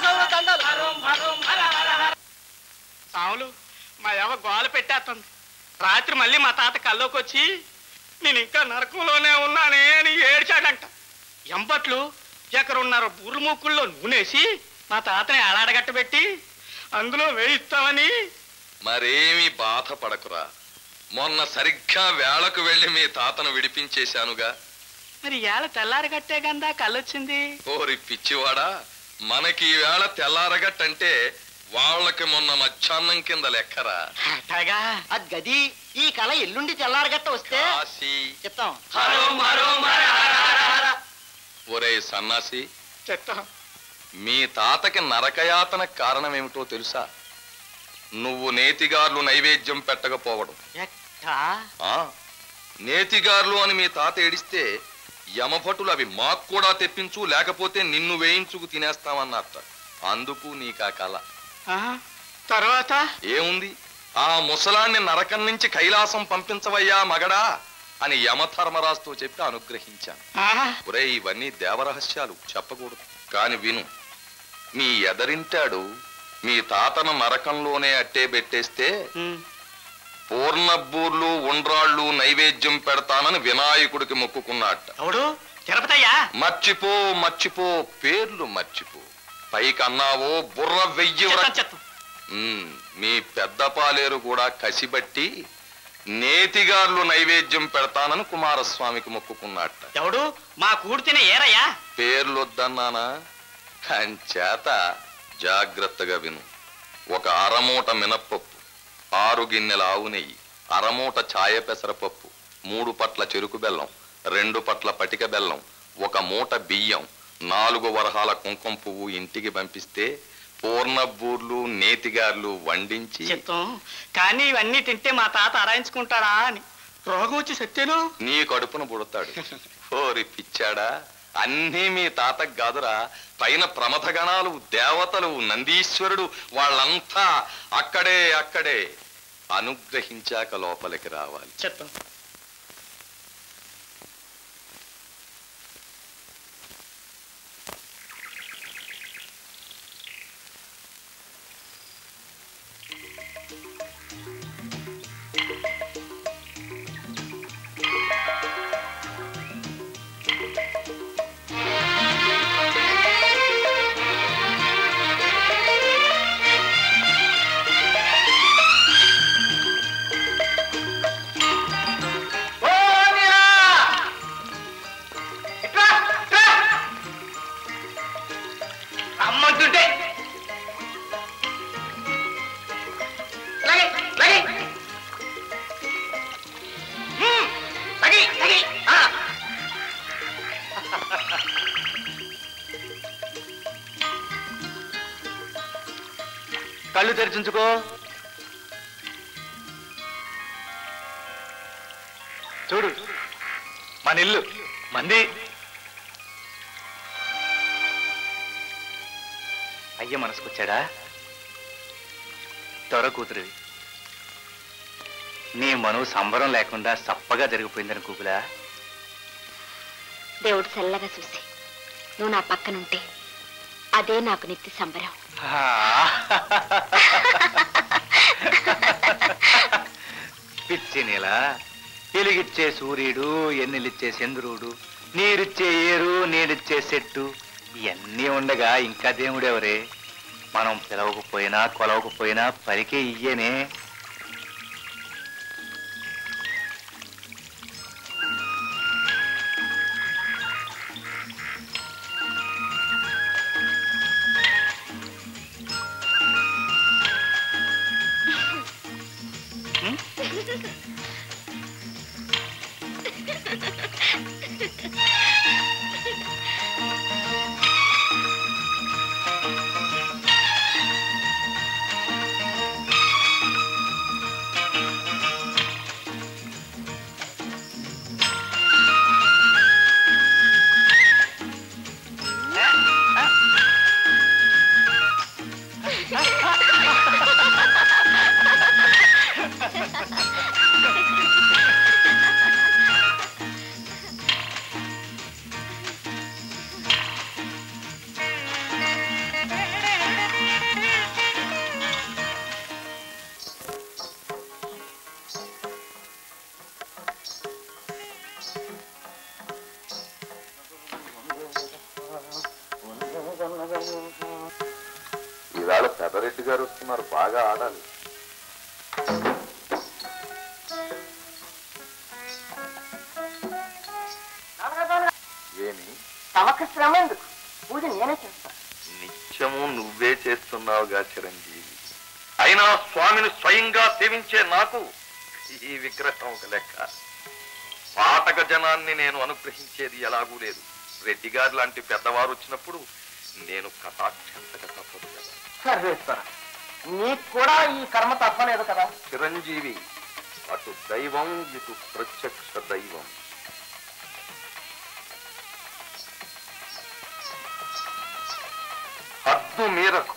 సాములు మా యవ గోల పెట్టేస్తుంది. రాత్రి మళ్ళీ మా తాత కల్లోకి వచ్చి నేను ఇంకా నరకంలోనే ఉన్నానే అని ఏడ్చాడంట. ఎంపట్లు ఎక్కడున్నార బుర్రు ముక్కుల్లో నూనేసి మా తాతని అలాడగట్టబెట్టి అందులో వేయిస్తామని. మరేమి బాధపడకురా, మొన్న సరిగ్గా వేళకు వెళ్ళి మీ తాతను విడిపించేశానుగా. మరి ఏళ తెల్లారగట్టే గందా కళ్ళొచ్చింది. ఓరి పిచ్చివాడా, మనకి ఈ వేళ తెల్లారగట్టంటే వాళ్ళకి మొన్న మధ్యాహ్నం కింద లెక్కరా. అది గది ఈ కళ ఎల్లుండి తెల్లారగట్ట వస్తే చెప్తాం. ఒరే సన్నాసి, చెప్తాం. మీ తాతకి నరకయాతన కారణమేమిటో తెలుసా? నువ్వు నేతిగార్లు నైవేద్యం పెట్టకపోవడం. నేతిగార్లు అని మీ తాత ఏడిస్తే యమభటులు అవి మాకు కూడా తెప్పించు, లేకపోతే నిన్ను వేయించుకు తినేస్తామన్నట్ట. అందుకు నీకా కళ. తర్వాత ఏముంది, ఆ ముసలాన్ని నరకం నుంచి కైలాసం పంపించవయ్యా మగడా అని యమధర్మరాజుతో చెప్పి అనుగ్రహించాను. ఒరే, ఇవన్నీ దేవరహస్యాలు, చెప్పకూడదు. కాని విను, మీ ఎదరింటాడు మీ తాతను నరకంలోనే అట్టే పెట్టేస్తే పూర్ణబూర్లు ఉండ్రాళ్ళు నైవేద్యం పెడతానని వినాయకుడికి మొక్కుకున్నట్ట. మర్చిపో పేర్లు మర్చిపో. పైకన్నావో బుర్ర వెయ్యి. మీ పెద్ద పాలేరు కూడా కసిబట్టి నేతిగార్లు నైవేద్యం పెడతానని కుమారస్వామికి మొక్కుకున్నట్ట. ఎవడు మా కూడితేనే ఏరయ్యా? పేర్లొద్దన్నానా? అంచేత జాగ్రత్తగా విను. ఒక అరమూట మినప్పప్పు, 6 గిన్నెల ఆవు నెయ్యి, అరమూట ఛాయ పెసరపప్పు, 3 పట్ల చెరుకు బెల్లం, 2 పట్ల పటిక బెల్లం, 1 మూట బియ్యం, 4 వరహాల కుంకుమ పువ్వు ఇంటికి పంపిస్తే పూర్ణబూర్లు నేతిగార్లు వండించి. కానీ ఇవన్నీ తింటే మా తాత అరాయించుకుంటాడా అని రోగం వచ్చి సత్యేను నీ కడుపున పుడతాడు. ఓరి పిచ్చాడా, అన్నీ మీ తాతకు కాదురా. పైన ప్రమథగణాలు, దేవతలు, నందీశ్వరుడు వాళ్ళంతా అక్కడే అనుగ్రహించాక లోపలికి రావాలి. చెప్తాం. కళ్ళు తెరిచించుకో. చూడు, మన ఇల్లు మంది. అయ్య మనసుకొచ్చాడా? త్వర కూతురువి. నీ మనవు సంబరం లేకుండా సప్పగా జరిగిపోయిందని కూకులా. దేవుడు చల్లగా చూసి నువ్వు నా పక్కనుంటే అదే నాకు నిత్య సంబరం. పిచ్చి నీల, వెలిగిచ్చే సూర్యుడు, ఎన్నెలిచ్చే చంద్రుడు, నీరిచ్చే ఏరు, నీడిచ్చే చెట్టు, ఇవన్నీ ఉండగా ఇంకా దేవుడెవరే? మనం పిలవకపోయినా కొలవకపోయినా పలికే ఇయ్యనే. గారు వస్తున్నారు, బాగా ఆడాలి. ఏమి తమకు శ్రమ ఎందుకు? పూజ నేనే చేస్తాను. నిత్యము నువ్వే చేస్తున్నావుగా చిరంజీవి. అయినా స్వామిని స్వయంగా సేవించే నాకు ఈ విగ్రహం ఒక లెక్క. పాతక జనాన్ని నేను అనుగ్రహించేది ఎలాగూ లేదు. రెడ్డి గారు లాంటి పెద్దవారు వచ్చినప్పుడు నేను కటాక్షంతక తప్పదు కదా. సర్వేశ్వర, నీకు కూడా ఈ కర్మ తప్పలేదు కదా. చిరంజీవి, అటు దైవం ఇటు ప్రత్యక్ష దైవం. హద్దు మీరకు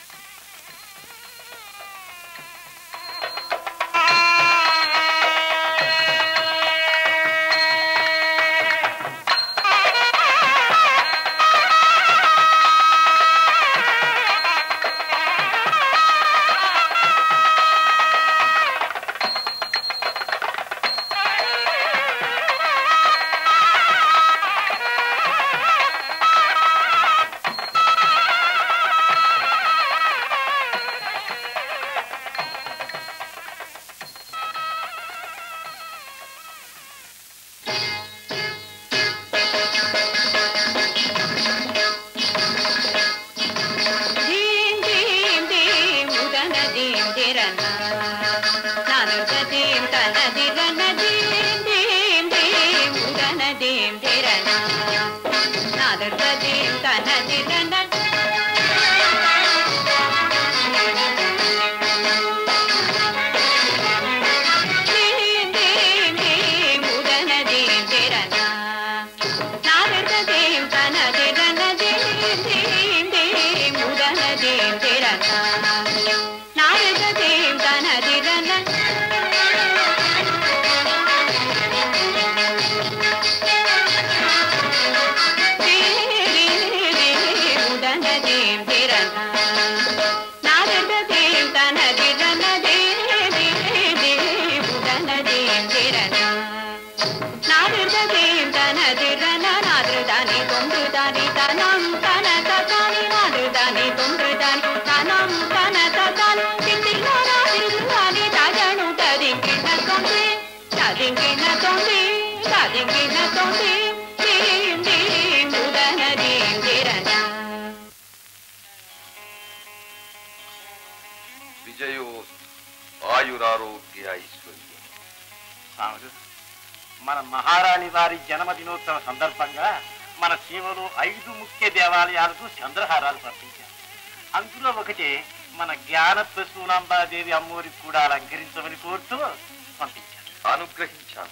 మన మహారాణి వారి జన్మదినోత్సవ సందర్భంగా మన సీమలో 5 ముఖ్య దేవాలయాలకు చంద్రహారాలు పంపించారు. అందులో ఒకటి మన జ్ఞాన ప్రసూనాంబాదేవి అమ్మోరికి కూడా అలంకరించమని కోరుతూ పంపించారు. అనుగ్రహించాను.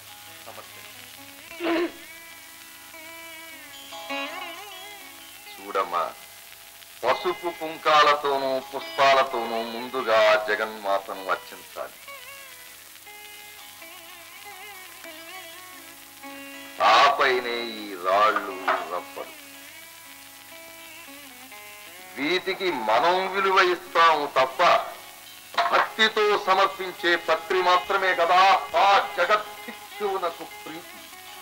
చూడమ్మా, పసుపు కుంకాలతోనూ పుష్పాలతోనూ ముందుగా జగన్మాతను అర్చించాలి. ఆపైనే ఈ రాళ్ళు రప్పలు. వీటికి మనం విలువ ఇస్తాము తప్ప భక్తితో సమర్పించే పత్రి మాత్రమే కదా ఆ జగద్భిక్షువునకు ప్రీతి.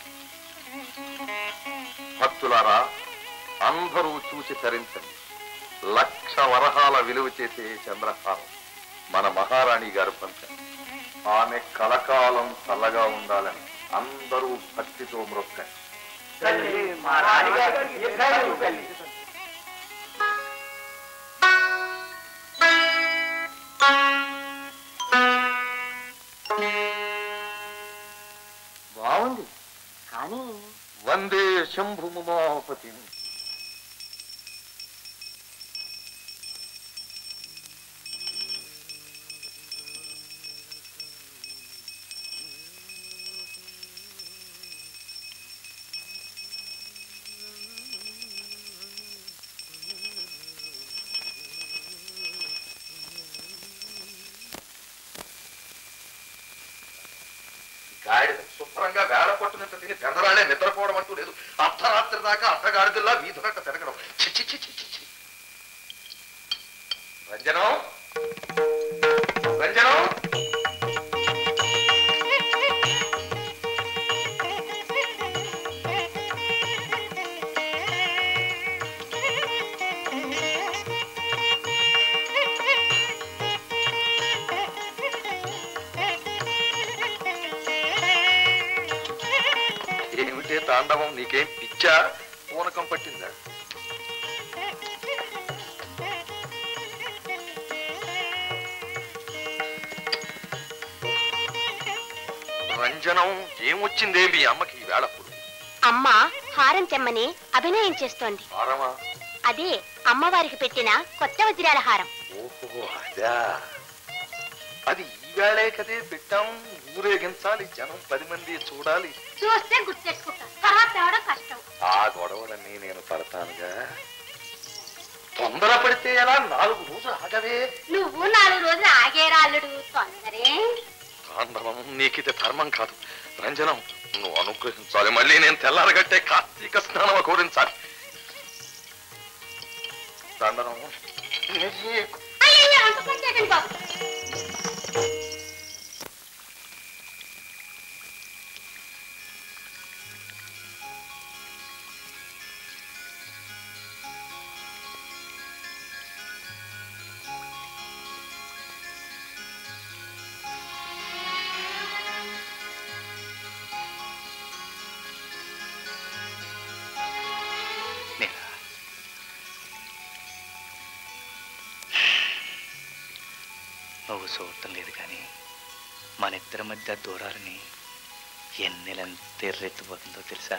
భక్తులారా, అందరూ చూసి తరించండి. 1,00,000 వరహాల విలువ చేసే చంద్రహారం మన మహారాణి గారు పంచారు. ఆమె కలకాలం చల్లగా ఉండాలని అందరూ భక్తితో మ్రొక్కండి. బాగుంది కానీ వందే శంభుముమాపతి. గాడిద శుభ్రంగా వేళ పట్టునంత తిని పెందరాలే నిద్రపోవడం అంటూ లేదు. అర్ధరాత్రి దాకా అర్ధగాడిదల్లా వీధులట్ట తిరగడం. రంజనం, రంజనం, ఏమిటే తాండవం? నీకేం పిచ్చా? పూనకం పట్టిందా? రంజనం, ఏమొచ్చిందే మీ అమ్మకి ఈ వేళప్పుడు? అమ్మ హారం తెమ్మని అభినయం చేస్తోంది. హారమా? అదే అమ్మవారికి పెట్టిన కొత్త వజ్రాల హారం. ఓహో, అదా. అది ఈ వేళే కదే పెట్టాం. ఊరేగించాలి, జనం 10 మంది చూడాలి. చూస్తే గుర్తెట్టుకుంటా, తర్వాత కష్టం. ఆ గొడవలన్నీ నేను పడతానుగా. తొందర పడితే ఎలా? 4 రోజులు ఆగవే. నువ్వు 4 రోజులు ఆగేరా అల్లుడు, తొందరే. తాండవం, నీకిది ధర్మం కాదు. రంజనం, నువ్వు అనుగ్రహించాలి. మళ్ళీ నేను తెల్లారగట్టే కార్తీక స్నానం కోరించాలి. తాండవం, అయ్యో, అంత పని చేయకండి బాబు. నువ్వు చూడటం లేదు కానీ మన ఇద్దరి మధ్య దూరాలని ఎన్నెలంత ఎర్రెత్తిపోతుందో తెలుసా?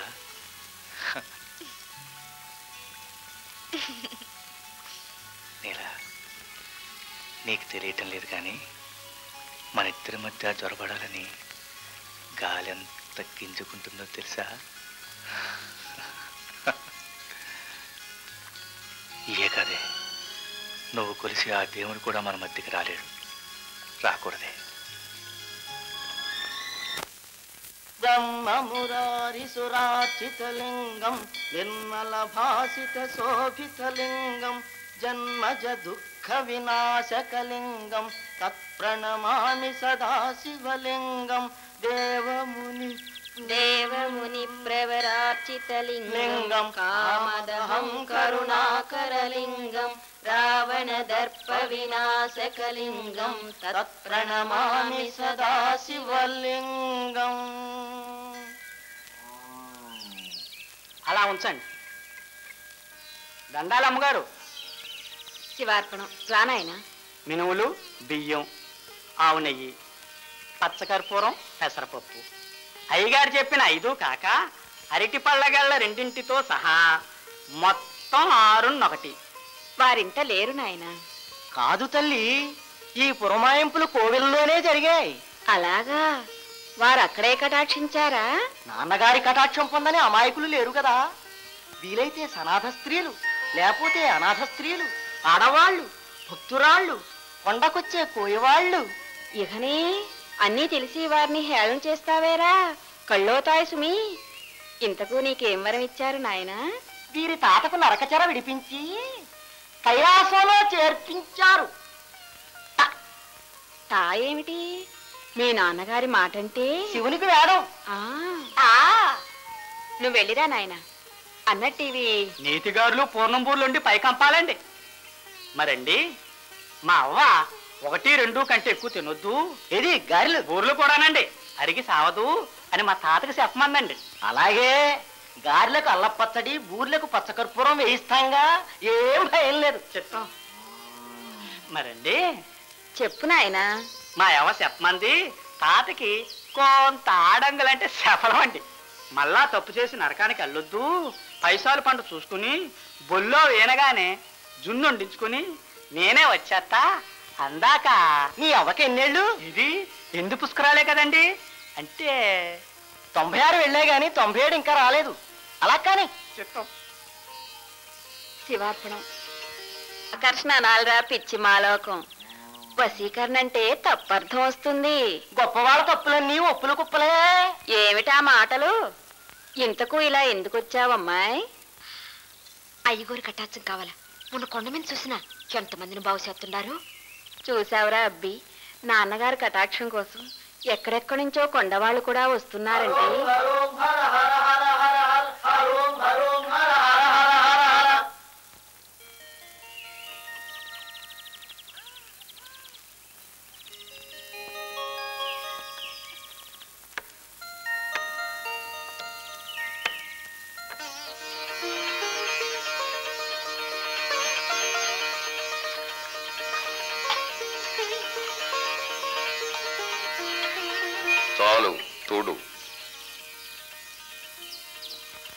నీలా, నీకు తెలియటం లేదు కానీ మన ఇద్దరి మధ్య జ్వరపడాలని గాలి ఎంత గింజుకుంటుందో తెలుసా? ఇయే కాదే, నువ్వు కొలిసి ఆ దేవుడు కూడా మన మధ్యకి రాలేడు, రాకూడదే. బ్రహ్మమురారిసురార్చితలింగం నిర్మల భాసిత శోభితలింగం జన్మజ దుఃఖ వినాశకలింగం తత్ప్రణమామి సదాశివలింగం దేవముని ప్రవరార్చితలింగం కామదహం కరుణాకరలింగం రావణ దర్ప వినాశకలింగం తత్ప్రణమామి సదాశివలింగం. అలా ఉంచండి. దండాలమ్మగారు. శివార్పణం. రానాయన. మినువులు, బియ్యం, ఆవు నెయ్యి, పచ్చకర్పూరం, పెసరపప్పు. అయ్యగారు చెప్పిన 5 కాక అరటి పళ్ళగళ్ళ 2 సహా మొత్తం 6 వారింట లేరు నాయన. కాదు తల్లి, ఈ పురమాయింపులు కోవిల్లోనే జరిగాయి. అలాగా? వారు అక్కడే కటాక్షించారా? నాన్నగారి కటాక్షం పొందని అమాయకులు లేరు కదా. వీలైతే సనాథ స్త్రీలు, లేకపోతే అనాథ స్త్రీలు, ఆడవాళ్ళు, భక్తురాళ్ళు, కొండకొచ్చే కోయవాళ్ళు. ఇకనే అన్నీ తెలిసి వారిని హేళన చేస్తావేరా? కళ్ళోతాయి సుమి. ఇంతకు నీకేం వరం ఇచ్చారు నాయనా? వీరి తాతకు నరకచెర విడిపించి కైలాసంలో చేర్పించారు. తా ఏమిటి? మీ నాన్నగారి మాటంటే శివునికి వేడం. నువ్వు వెళ్ళిరా నాయన. అన్నట్టివి నీతిగారులు పూర్ణంబూర్లుండి పైకంపాలండి. మరండి, మా అవ్వ 1, 2 కంటే ఎక్కువ తినొద్దు, ఇది గారెలు బూర్లు కూడానండి, అరిగి సావదు అని మా తాతకి చెప్పమందండి. అలాగే గారెలకు అల్లపచ్చడి, బూర్లకు పచ్చకర్పూరం వేయిస్తాంగా, ఏం భయం లేదు. చెప్తాం. మరండి చెప్పు నాయన. మా అవ్వ చెప్పమంది, తాతకి కొంత ఆడంగులంటే శపలం అండి. మళ్ళా తప్పు చేసి నరకానికి వెళ్ళొద్దు, పైసాలు పంట చూసుకుని బొల్లో వేనగానే జున్ను వండించుకుని నేనే వచ్చేస్తా అందాక. నీ అవ్వకి ఎన్నేళ్ళు? ఇది 8 పుష్కరాలే కదండి. అంటే 96 వెళ్ళే గాని 97 ఇంకా రాలేదు. అలా కానీ చెప్తాం. శివార్పణం. ఆకర్షణ అనాలరా పిచ్చి మాలోకం. వశీకరణ అంటే తప్పర్థం వస్తుంది. గొప్పవాళ్ళ తప్పులన్నీ ఒప్పులు కుప్పలే. ఏమిటా మాటలు? ఇంతకు ఇలా ఎందుకు వచ్చావమ్మాయి? అయ్యగోరు కట్టాచం కావాలా? మొన్న కొండ మీద చూసినా ఎంతమందిని బాగు చేస్తున్నారు. చూసావురా అబ్బి, నాన్నగారి కటాక్షం కోసం ఎక్కడెక్కడి నుంచో కొండవాళ్ళు కూడా వస్తున్నారంటే.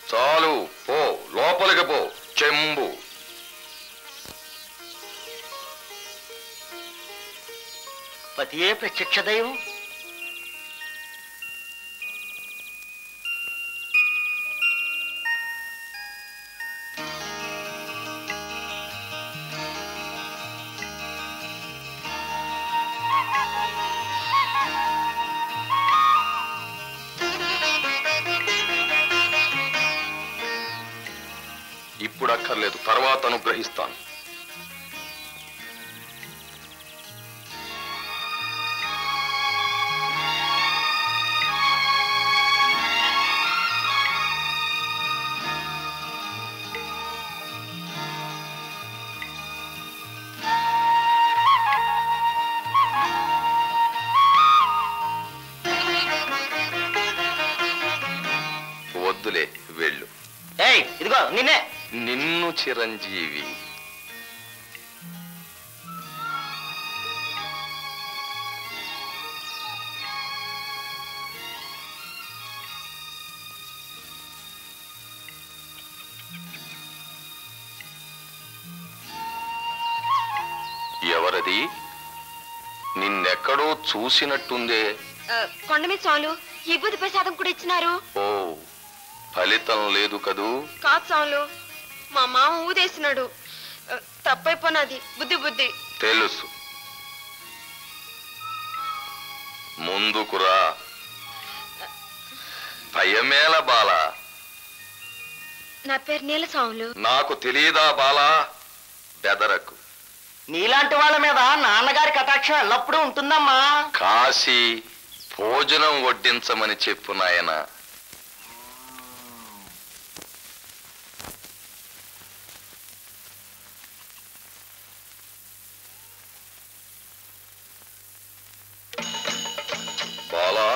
చాలు, పో లోపలికి పో. చెంబు. పతియే ప్రత్యక్ష దైవం. ఇప్పుడు అక్కర్లేదు, తర్వాత అనుగ్రహిస్తాను. వద్దులే, వెళ్ళు. ఏయ్ ఇదిగో నిన్నే. నిన్ను చిరంజీవి. ఎవరది? నిన్నెక్కడో చూసినట్టుందే. కొండ మీద సాలు ఈ బుద్ధి ప్రసాదం కూడా ఇచ్చినారు. ఓ, ఫలితం లేదు కదూ? కాదు సాములు, మా మామ ఊదేసినాడు. తప్పైపోయినది. బుద్ధి బుద్ధి తెలుసు. ముందుకురా. భయమేల బాలా? నా పేరు నీల సాములు. నాకు తెలియదా బాలా? బెదరకు. నీలాంటి వాళ్ళ మీద నాన్నగారి కటాక్షం ఎల్లప్పుడూ ఉంటుందమ్మా. కాశీ భోజనం వడ్డించమని చెప్పు నాయన. బాలా,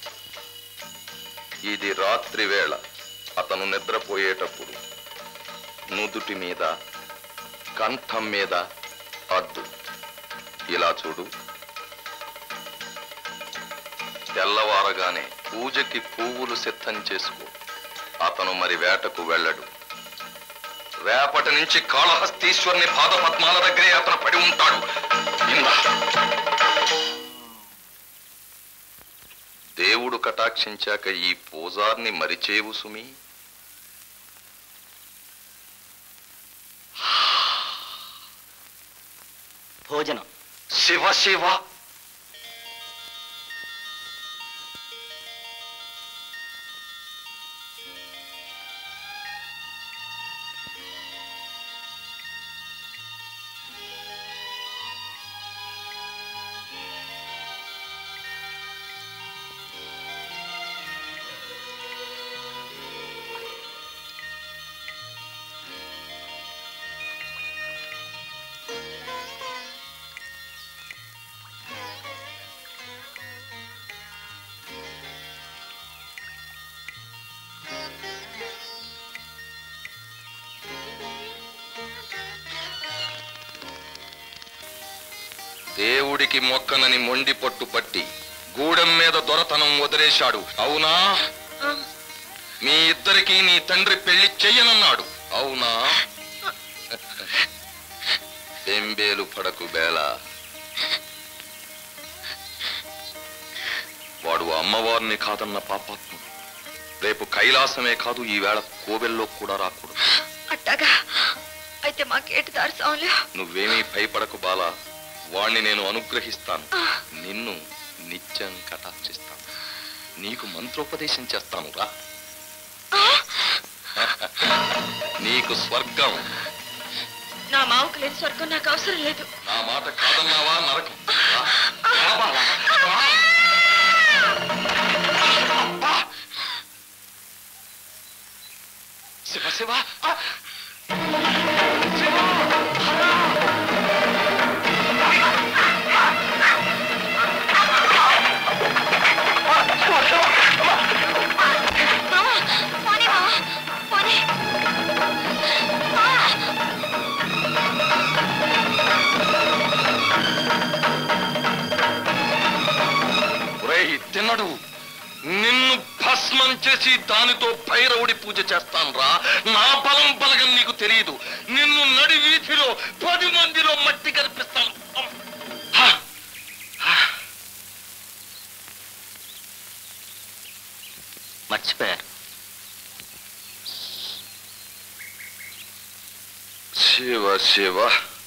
ఇది రాత్రి వేళ. అతను నిద్రపోయేటప్పుడు నుదుటి మీద, కంఠం మీద అద్దు. ఇలా చూడు. తెల్లవారగానే పూజకి పువ్వులు సిద్ధం చేసుకో. అతను మరి వేటకు వెళ్ళడు. రేపటి నుంచి కాళహస్తీశ్వరుని పాదపద్మాల దగ్గరే అతను పడి ఉంటాడు. ఇందా. దేవుడు కటాక్షించాక ఈ పూజార్ని మరిచేవు సుమి. భోజనం. శివ శివ. దేవుడికి మొక్కనని మొండి పట్టు పట్టి గూడెం మీద దొరతనం వదిలేశాడు. అవునా? మీ ఇద్దరికి నీ తండ్రి పెళ్లి చెయ్యనన్నాడు. అవునా? బెంబేలు పడకు బేల. వాడు అమ్మవారిని కాదన్న పాపాత్ముడు. రేపు కైలాసమే కాదు, ఈవేళ కోవెల్లో కూడా రాకూడదు. అట్టగా అయితే మాకేటి దారి సాములు? నువ్వేమీ భయపడకు బాలా. వాణ్ణి నేను అనుగ్రహిస్తాను. నిన్ను నిత్యం కటాక్షిస్తాను. నీకు మంత్రోపదేశం చేస్తాను రా. నీకు స్వర్గం. నా మామకు లేని స్వర్గం నాకు అవసరం లేదు. నా మాట కాదన్నావా? నరకం. శివ శివ. తిన్నడు నిన్ను భస్మ స్నానం చేసి దానితో భైరవుడి పూజ చేస్తాను రా. నా బలం బలగం నీకు తెలియదు. నిన్ను నడి వీధిలో 10 మందిలో మట్టి కనిపిస్తాను. మర్చిపోయారు. శివ శివ.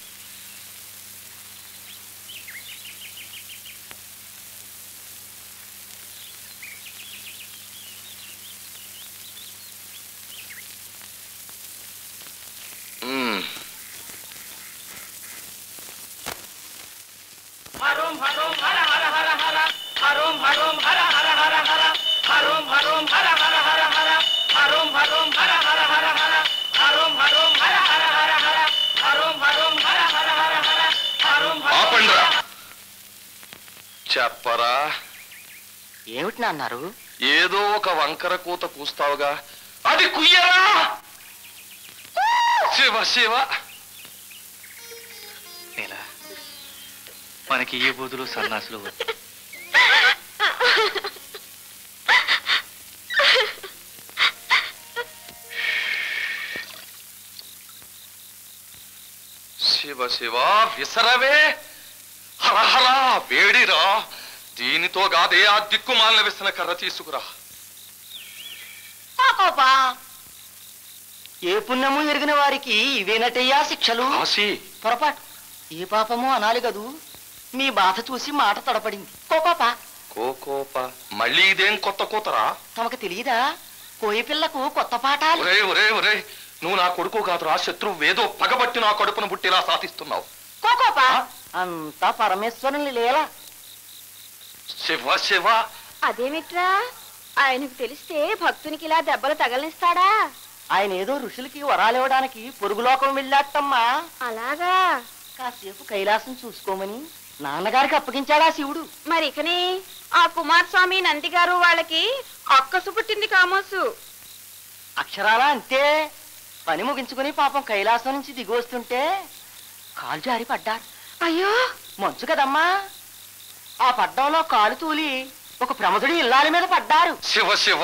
ఆపండ్రా. చెప్పరా. ఏమిటి అన్నారు? ఏదో ఒక వంకర కూత కూస్తావుగా, అది కుయ్యరా. శివ శివ. నీలా, మనకి ఈ బూదులు సన్నాసులు వద్దు. శివ శివ విసరవే. హరహరా వేడిరా. దీనితో గాదే ఆ దిక్కుమాలిన విసిన కర్ర తీసుకురా. ఏ పుణ్యము ఎరిగిన వారికి ఇవేనటయ్యా శిక్షలు. పొరపాటు ఏ పాపము అనాలి కదూ. మీ బాధ చూసి మాట తడపడింది. కోకోప. మళ్ళీ ఇదేం కొత్త కూతరా? తమకు తెలియదా? కోయి పిల్లకు కొత్త పాఠాలు. ఒరే ఒరే ఒరే, నువ్వు నా కొడుకు కాదురా, శత్రువు. ఏదో పగబట్టి నా కడుపును బుట్టిలా సాధిస్తున్నావు. అంతా పరమేశ్వరుని లీల. శివ శివ. అదేమిట్రా, ఆయనకు తెలిస్తే భక్తునికి ఇలా దెబ్బలు తగలనిస్తాడా? ఆయన ఏదో ఋషులకి వరాలివ్వడానికి పొరుగులోకం వెళ్ళాటమ్మా. అలాగా? కాసేపు కైలాసం చూసుకోమని నాన్నగారికి అప్పగించాడా శివుడు. మరి ఇకని ఆ కుమారస్వామి నంది గారు వాళ్ళకి అక్కసు పుట్టింది కామోసు. అక్షరాలా అంతే. పని ముగించుకుని పాపం కైలాసం నుంచి దిగి వస్తుంటే కాలు జారి పడ్డారు. అయ్యో, మంచు కదమ్మా. ఆ పడ్డంలో కాలు తూలి ఒక ప్రమదుడి ఇల్లాల మీద పడ్డారు. శివ శివ.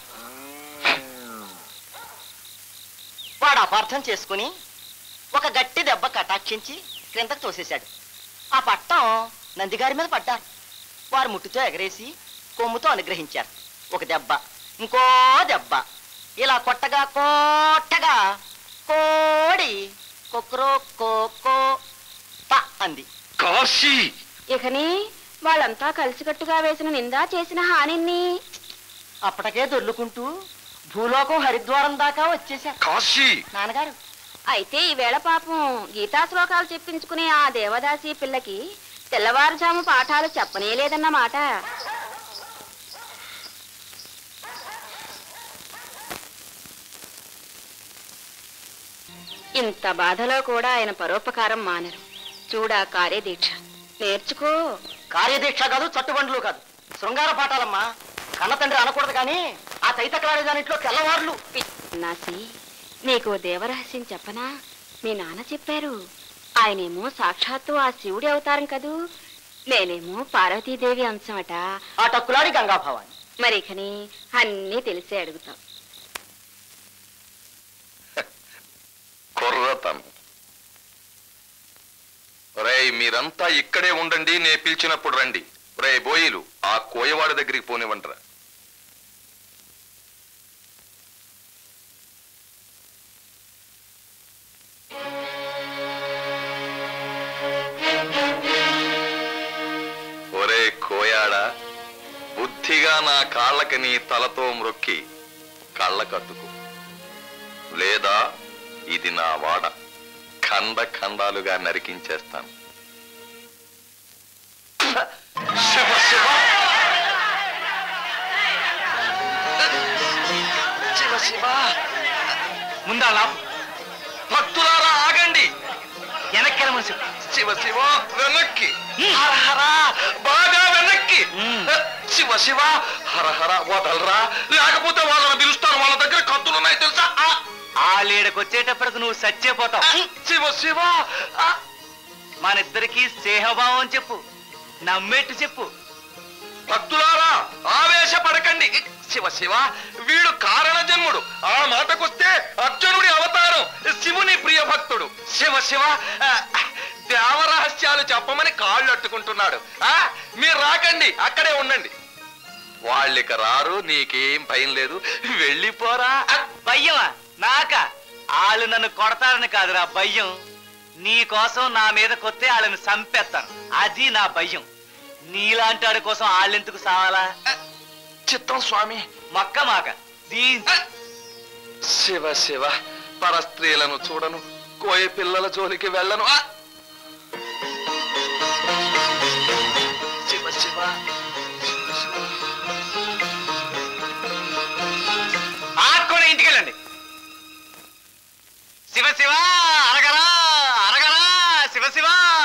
వాడు అపార్థం చేసుకుని ఒక గట్టి దెబ్బ కటాక్షించి క్రిందకు తోసేశాడు. ఆ పట్టం నందిగారి మీద పడ్డారు. వారు ముట్టుతో ఎగరేసి కొమ్ముతో అనుగ్రహించారు. ఒక దెబ్బ, ఇంకో దెబ్బ. ఇలా కొట్టగా కోట్టగా కోడి కొక్రో కోకో అంది. కాశీ. ఇకని వాళ్ళంతా కలిసికట్టుగా వేసిన నిందా చేసిన హానిని అప్పటికే దొర్లుకుంటూ భూలోకం హరిద్వారం దాకా వచ్చేశారు. కాశీ. నాన్నగారు, అయితే ఈవేళ పాపం గీతా శ్లోకాలు చెప్పించుకునే ఆ దేవదాసి పిల్లకి తెల్లవారుజాము పాఠాలు చెప్పనేలేదన్నమాట. ఇంత బాధలో కూడా ఆయన పరోపకారం మానరు. చూడా కార్యదీక్ష నేర్చుకో. కార్యదీక్ష కాదు, చట్టుబండ్లు కాదు, శృంగార పాఠాలమ్మా. కన్న తండ్రి అనకూడదు కానీ ఆ తైతకలాడే దానిట్లో తెల్లవార్లు. నాసి, నీకు దేవరహస్యం చెప్పనా? మీ నాన్న చెప్పారు. ఆయనేమో సాక్షాత్తు ఆ శివుడి అవతారం కదూ, నేనేమో పార్వతీదేవి అంశమట. ఆ టక్కులాడి గంగాభవాని. మరి ఇకని అన్నీ తెలిసే అడుగుతాం. కుర్రతను. రేయ్, మీరంతా ఇక్కడే ఉండండి, నే పిలిచినప్పుడు రండి. రే బోయిలు, ఆ కోయవాడి దగ్గరికి పోనివ్వండిరా. ఒరే కోయాడా, బుద్ధిగా నా కాళ్ళకి నీ తలతో మ్రొక్కి కళ్ళ కట్టుకు. లేదా ఇది నా వాడ, ఖండ ఖండాలుగా నరికించేస్తాను. శివ శివ. శివ శివ. ముందాలా భక్తులారా ఆగండి. వెనక్కి మనసు. శివ శివ. వెనక్కి. హర హర. బాగా వెనక్కి. శివ శివ. హర హర. వదలరా, లేకపోతే వాళ్ళని పిలుస్తాను. వాళ్ళ దగ్గర కత్తులున్నాయి తెలుసా? ఆ లీడకొచ్చేటప్పటికి నువ్వు సచ్చేపోతావు. శివ శివ. మనిద్దరికి స్నేహభావం చెప్పు, నమ్మేట్టు చెప్పు. భక్తులారా ఆవేశపడకండి. శివ శివ, వీడు కారణ జన్ముడు. ఆ మాటకొస్తే అర్జునుడి అవతారం, శివుని ప్రియ భక్తుడు. శివ శివ, దేవరహస్యాలు చెప్పమని కాళ్ళు అట్టుకుంటున్నాడు. మీరు రాకండి, అక్కడే ఉండండి. వాళ్ళిక రారు, నీకేం భయం లేదు, వెళ్ళిపోరా. భయ్యమా నాక? వాళ్ళు నన్ను కొడతారని కాదురా భయ్యం. నీ కోసం నా మీద కొత్తే వాళ్ళని చంపేస్తాను, అది నా భయ్యం. నీలాంటి వాడి కోసం వాళ్ళెందుకు సావాలా? చిత్తం స్వామి. మక్క మాక శివ శివ, పరస్త్రీలను చూడను, కోయ పిల్లల జోలికి వెళ్ళను. శివ శివ, ఆడుకొని ఇంటికి వెళ్ళండి. శివ శివ అరగరా అరగరా, శివ శివ.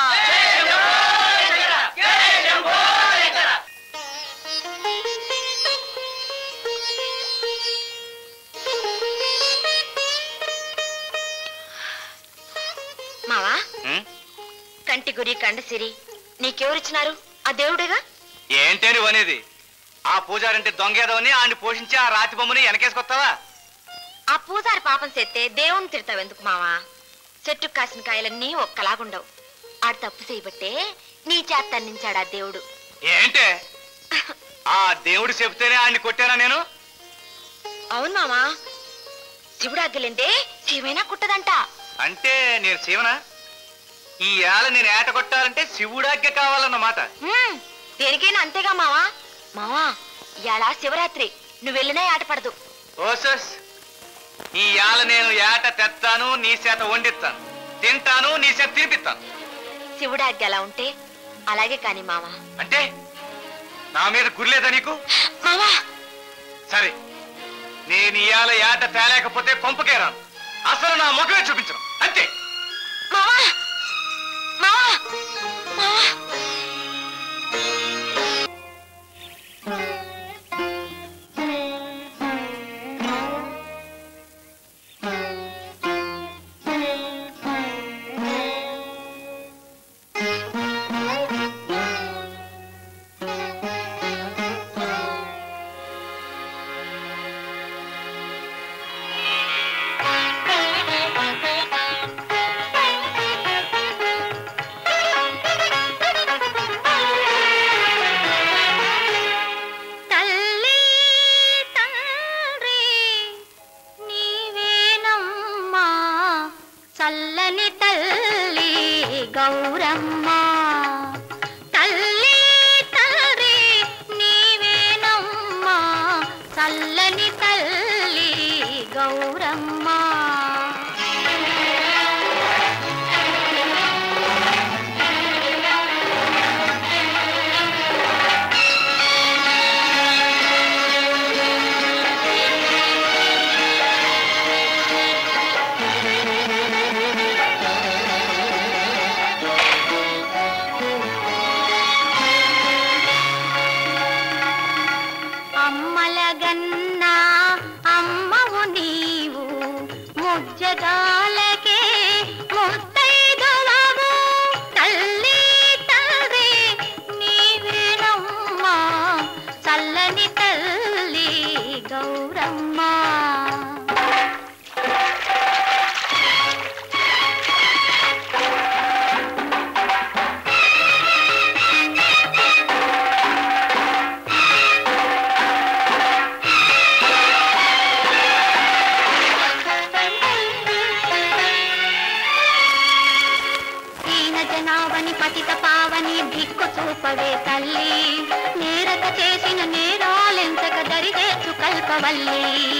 మావా, కంటి గురి కండసిరి నీకెవరిచ్చినారు? ఆ దేవుడేగా. ఏంటే నువ్వు అనేది? ఆ పూజారంటే దొంగేదవని ఆడిని పోషించి ఆ రాతి బొమ్మని వెనకేసుకొస్తావా? ఆ పూజారి పాపం చేస్తే దేవుని తిడతావెందుకు మావా? చెట్టు కాసిన కాయలన్నీ ఒక్కలాగుండవు. ఆడు తప్పు చేయబట్టే నీ చేత తన్నించాడు ఆ దేవుడు. ఏంటే ఆ దేవుడు చెబితేనే ఆడిని కొట్టానా నేను? అవును మావా, శివుడు అగ్గలిందే శివైనా కుట్టదంట. అంటే నేను శివనా? ఈ ఏళ నేను ఏట కొట్టాలంటే శివుడాగ్య కావాలన్నమాట. దేనికైనా అంతేగా మావా. మావా, ఇవాళ శివరాత్రి, నువ్వు వెళ్ళినా ఏట పడదు. ఓసస్, ఈ ఏళ నేను ఏట తెస్తాను, నీ చేత వండిస్తాను, తింటాను, నీ చేత తినిపిస్తాను. శివుడాగ్య అలా ఉంటే అలాగే కాని మావా. అంటే నా మీద గుర్లేదా నీకు? మావా సరే, నేను ఇవాళ ఏట తేలేకపోతే కొంపకే రాను, అసలు నా ముఖమే చూపించను, అంతే. మావా మావా మావా, చల్లని తల్లి గౌరమ్మ, తల్లి తల్లి నీవేనమ్మ, చల్లని తల్లి గౌరమ్మ. అమ్మలగన్నా అమ్మవు నీవు, ముజ్జగాలకే ముత్తైదువవు, తల్లి తల్లి నీవేనమ్మ, చల్లని తల్లి గౌరమ్మ. జనావని పతిత పావని దిక్కు చూపవే తల్లి, నేరక చేసిన నేరాలెంతక దరిదేచు కల్పవల్లి.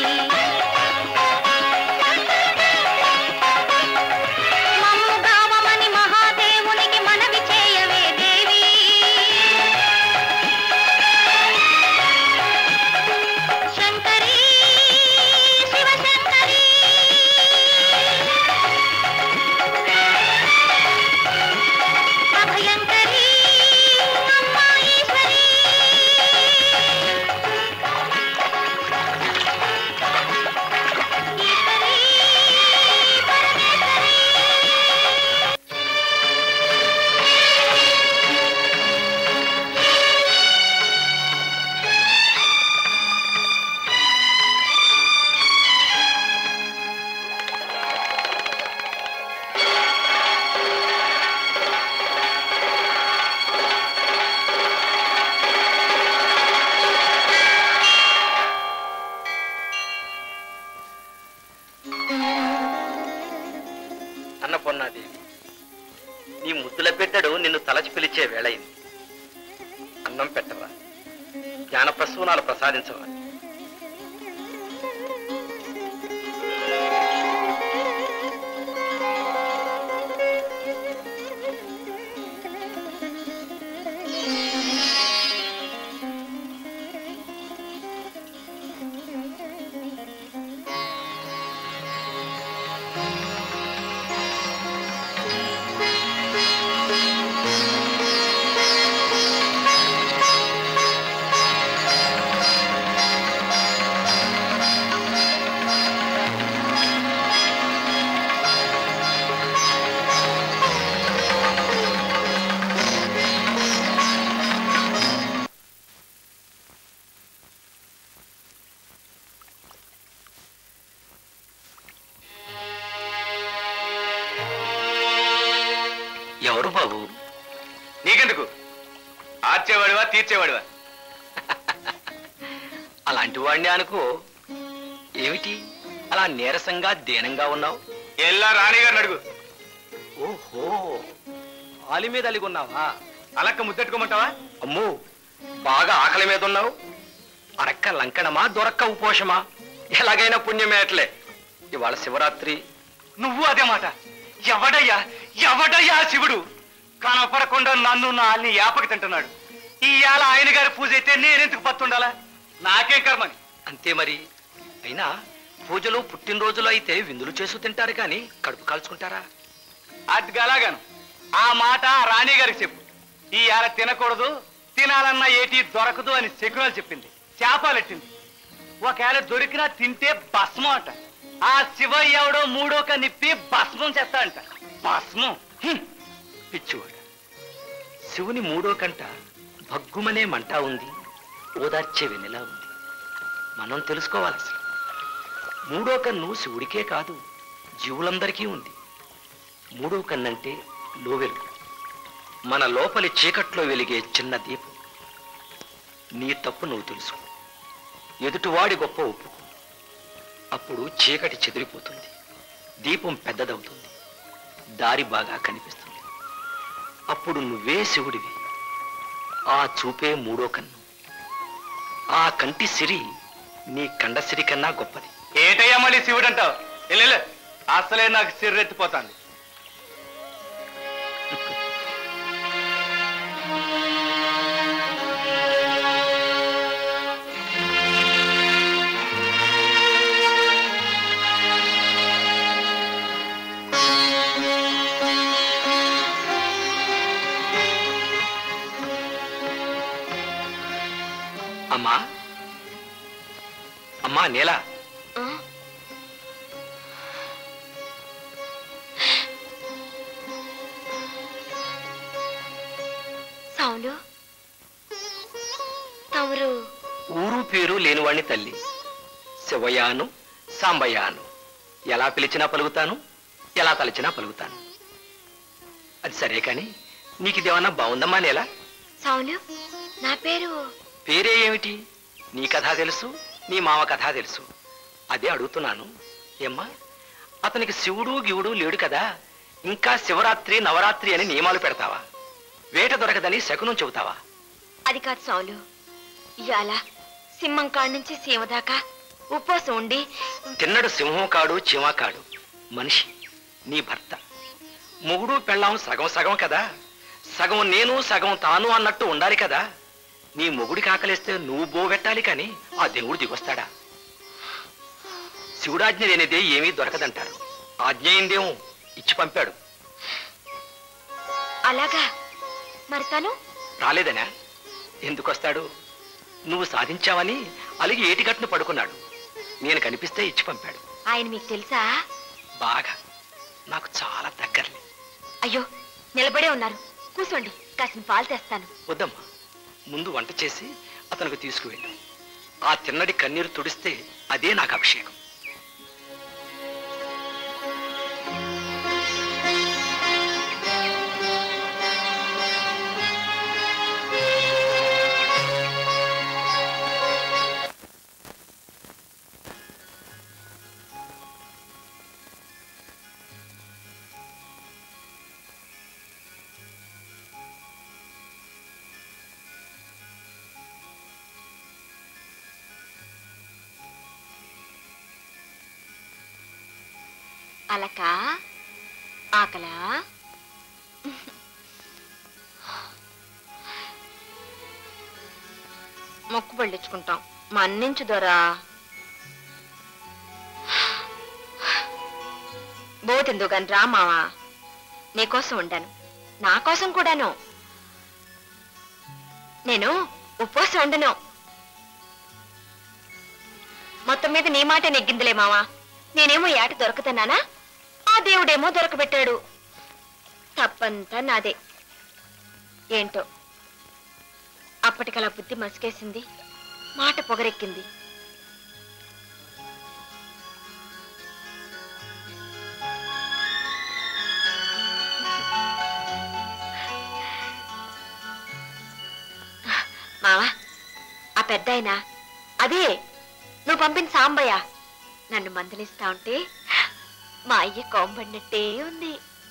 మమ్ము గావమని మహాదేవునికి మనవి చేయవే దేవి, శంకరీ శివశంకరీ. అన్నపూర్ణాదేవి, నీ ముద్దుల బిడ్డడు నిన్ను తలచి పిలిచే వేళయింది. అన్నం పెట్టవా, జ్ఞాన ప్రసూనాలు ప్రసాదించవా? ఎవరు బాబు? నీకెందుకు? ఆర్చేవాడివా తీర్చేవాడివా? అలాంటి వాడిని అనుకో. ఏమిటి అలా నీరసంగా దీనంగా ఉన్నావు? ఎల్లా రాణిగారిని అడుగు. ఓహో, ఆలి మీద అలిగున్నావా? అలక్క ముద్దెట్టుకోమంటావా? అమ్మో, బాగా ఆకలి మీద ఉన్నావు. అరక్క లంకణమా, దొరక్క ఉపోషమా? ఎలాగైనా పుణ్యమేట్లే. ఇవాళ శివరాత్రి. నువ్వు అదే మాట. ఎవడయ్యా శివుడు? కనపడకుండా నన్ను నా అల్ని యాపకి తింటున్నాడు. ఇవాళ ఆయన గారి పూజ అయితే నేనెందుకు పత్తుండాలా? నాకేం కర్మని. అంతే మరి. అయినా పూజలు పుట్టినరోజులు అయితే విందులు చేసు తింటారు కానీ కడుపు కాల్చుకుంటారా? అది అలాగాను. ఆ మాట రాణి గారికి చెప్పు. ఇవాళ తినకూడదు, తినాలన్నా ఏటి దొరకదు అని శకునాలు చెప్పింది. శాపాలెట్టింది. ఒకవేళ దొరికినా తింటే భస్మం అంట. ఆ శివయ్య ఎవడో మూడోక నిప్పి భస్మం చేస్తా అంట. భస్మం. పిచ్చివాడు. శివుని మూడో కంట భగ్గుమనే మంట ఉంది, ఓదార్చే వెన్నెలా ఉంది. మనం తెలుసుకోవాలి అసలు. మూడో కన్ను శివుడికే కాదు, జీవులందరికీ ఉంది. మూడో కన్నంటే లోవెలు, మన లోపలి చీకట్లో వెలిగే చిన్న దీపం. నీ తప్పు నువ్వు తెలుసుకో, ఎదుటివాడి గొప్ప ఒప్పుకో. అప్పుడు చీకటి చెదిరిపోతుంది, దీపం పెద్దదవుతుంది, దారి బాగా కనిపిస్తుంది. అప్పుడు నువ్వే శివుడివి. ఆ చూపే మూడో కన్ను. ఆ కంటి సిరి నీ కండ సిరి కన్నా గొప్పది. ఏటయ్యా మళ్ళీ శివుడు అంటావు? వెళ్ళు, అసలే నాకు సిర్రెత్తిపోతాంది. అమ్మా, అమ్మా నీలా, సౌండు తమరు ఊరు పేరు లేనివాణ్ణి తల్లి. శివయాను సాంబయాను, ఎలా పిలిచినా పలుకుతాను, ఎలా తలచినా పలుకుతాను. అది సరే కాని నీకిదేమన్నా బాగుందమ్మా నేలా? సౌండు, నా పేరు పేరే ఏమిటి? నీ కథ తెలుసు, నీ మామ కథ తెలుసు. అదే అడుగుతున్నాను. ఏమ్మా, అతనికి శివుడు గివుడు లేడు కదా, ఇంకా శివరాత్రి నవరాత్రి అని నియమాలు పెడతావా? వేట దొరకదని శకునం చెబుతావా? అది కాదు సౌండు. ఇవాళ సింహం కాడి నుంచి సీమ దాకా ఉపవాసం ఉండి తిన్నడు సింహం కాడు చీమ కాడు, మనిషి, నీ భర్త. మొగుడు పెళ్ళాం సగం సగం కదా, సగం నేను సగం తాను అన్నట్టు ఉండాలి కదా. నీ మొగుడికి ఆకలిస్తే నువ్వు బోవెట్టాలి కానీ ఆ దేవుడు దిగొస్తాడా? శివుడాజ్ఞ లేనిదే ఏమీ దొరకదంటారు. ఆజ్ఞ అయిందేమో ఇచ్చి పంపాడు. అలాగా? మరి తను రాలేదనా? ఎందుకొస్తాడు? నువ్వు సాధించావని అలిగి ఏటిగట్టును పడుకున్నాడు. నేను కనిపిస్తే ఇచ్చి పంపాడు. ఆయన మీకు తెలుసా? బాగా, నాకు చాలా దగ్గరలే. అయ్యో, నిలబడే ఉన్నారు, కూర్చోండి, కాసిన పాలు తెస్తాను. వద్దమ్మా, ముందు వంట చేసి అతనికి తీసుకువెళ్ళు. ఆ తిన్నడి కన్నీరు తుడిస్తే అదే నాకు అభిషేకం. అలకా ఆకలా మొక్కు పళ్ళించుకుంటాం మన్నించు దొరా బోతిందు గాని రా మావా నీకోసం ఉండాను నా కోసం కూడాను నేను ఉపవాసం ఉండను మొత్తం మీద నీ మాట నెగ్గిందిలే మావా నేనేమో ఏట దొరకతన్నానా ఆ దేవుడేమో దొరకబెట్టాడు తప్పంతా నాదే ఏంటో అప్పటికలా బుద్ధి మసికేసింది మాట పొగరెక్కింది మావా ఆ పెద్దాయన అదే నువ్వు పంపిన సాంబయ్య నన్ను మందలిస్తా ఉంటే మా అయ్య కోంబడినట్టే ఉంది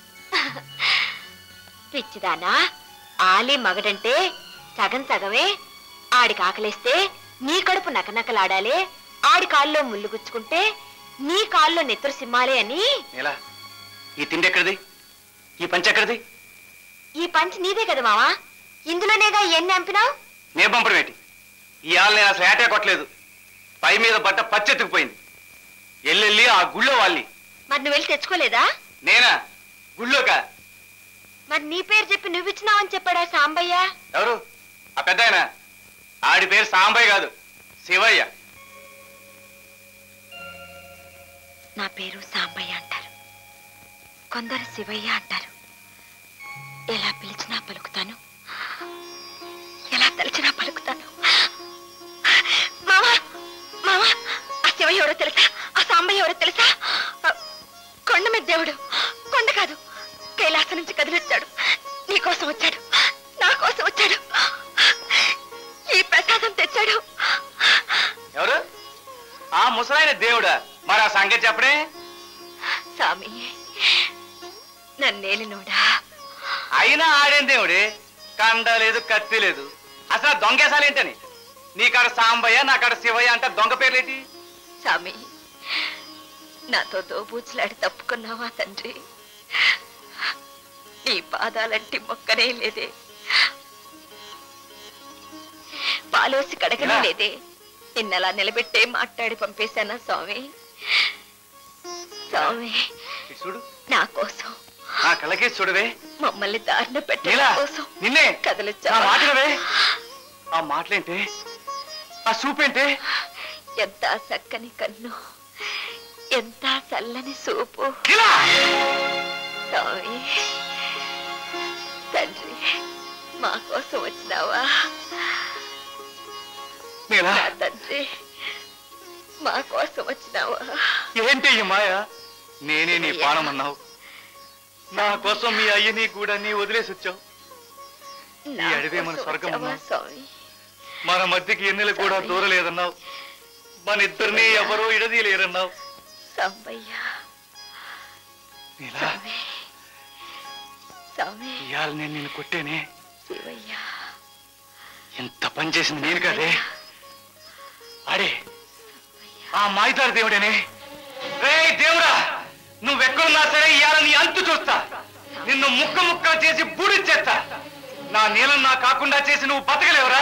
పిచ్చిదానా ఆలి మగడంటే సగం సగమే ఆడికి ఆకలేస్తే నీ కడుపు నకనకలాడాలే ఆడి కాల్లో ముళ్ళు గుచ్చుకుంటే నీ కాల్లో నెత్తురు సిమ్మాలే అని ఈ తిండి ఎక్కడిది ఈ పంచ ఎక్కడిది ఈ పంచి నీదే కదా మావా ఇందులోనేగా ఎన్ని అంపినావు నే పంపడం ఏంటి ఇవాళ నేను అసలు ఏటే కొట్టలేదు పై మీద బట్ట పచ్చెత్తుకుపోయింది ఎల్లెళ్ళి ఆ గుళ్ళో వాళ్ళి మరి నువ్వు వెళ్ళి తెచ్చుకోలేదా నేనా గుళ్ళోకా మరి నీ పేరు చెప్పి నువ్విచ్చినావని చెప్పాడా సాంబయ్య ఎవరు ఆ పెద్ద ఆయన ఆడి పేరు సాంబయ్య కాదు శివయ్య నా పేరు సాంబయ్య అంటారు కొందరు శివయ్య అంటారు ఎలా పిలిచినా పలుకుతాను ఎలా తలిచినా పలుకుతాను మామా మామా ఆ శివయ్య ఎవరో తెలుసా ఆ సాంబయ్య ఎవరో తెలుసా కొండ మీద దేవుడు కొండ కాదు కైలాసం నుంచి కదిలొచ్చాడు నీ కోసం వచ్చాడు నా కోసం వచ్చాడు ఈ ప్రసాదం తెచ్చాడు ఎవరు ఆ ముసలాయన దేవుడా మరి ఆ సంగతి చెప్పడే స్వామి నన్నేలినోడా అయినా ఆడేం దేవుడే కండ లేదు కత్తి లేదు అసలు దొంగేసాలేంటని నీకాడ సాంబయ్య నాకాడ శివయ్య అంటే దొంగ పేర్లేటి స్వామి నాతో దోబూచులాడి తప్పుకున్నావా తండ్రి నీ పాదాలంటి మొక్కనే లేదే పాలోసి కడగనే లేదే నిన్నలా నిలబెట్టే మాట్లాడి పంపేశానా స్వామి స్వామి చూడు నా కోసం నా కళ్ళకి చూడవే మమ్మల్ని దారిన పెట్టడం కోసం నిన్నే కదలొచ్చా మాటలవే ఆ మాటలేంటే ఆ చూపేంటే ఎంత చక్కని కన్ను ఎంత చల్లని సూపు స్వామి తండ్రి మా కోసం వచ్చినావా తండ్రి మా కోసం వచ్చినావా ఏంటి ఈ మాయ నేనే నీ పానమన్నావు నా కోసం మీ అయ్యని కూడా నీ వదిలేసి వచ్చావు ఈ అడివే మన స్వర్గం స్వామి మన మధ్యకి ఎన్నెలు కూడా దూరలేదన్నావు మన ఇద్దరిని ఎవరో ఇడదీయలేరన్నావు ఇవాళ నేను నిన్ను కొట్టేనే ఎంత పని చేసింది నేను కదే అడే ఆ మాయిదారు దేవుడేనే రే దేవుడా నువ్వెక్కడున్నా సరే ఇవాళ నీ అంతు చూస్తా నిన్ను ముక్క ముక్క చేసి బూడిచ్చేస్తా నా నీలం నా కాకుండా చేసి నువ్వు బతకలేవురా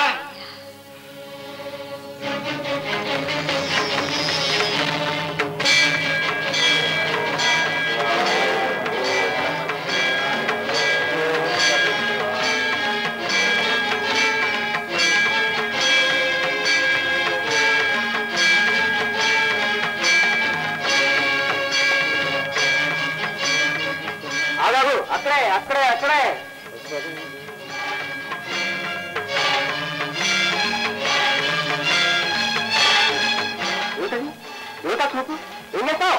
అక్కడే అక్కడే అక్కడే ఏమిటా చూపు ఏం చేస్తావు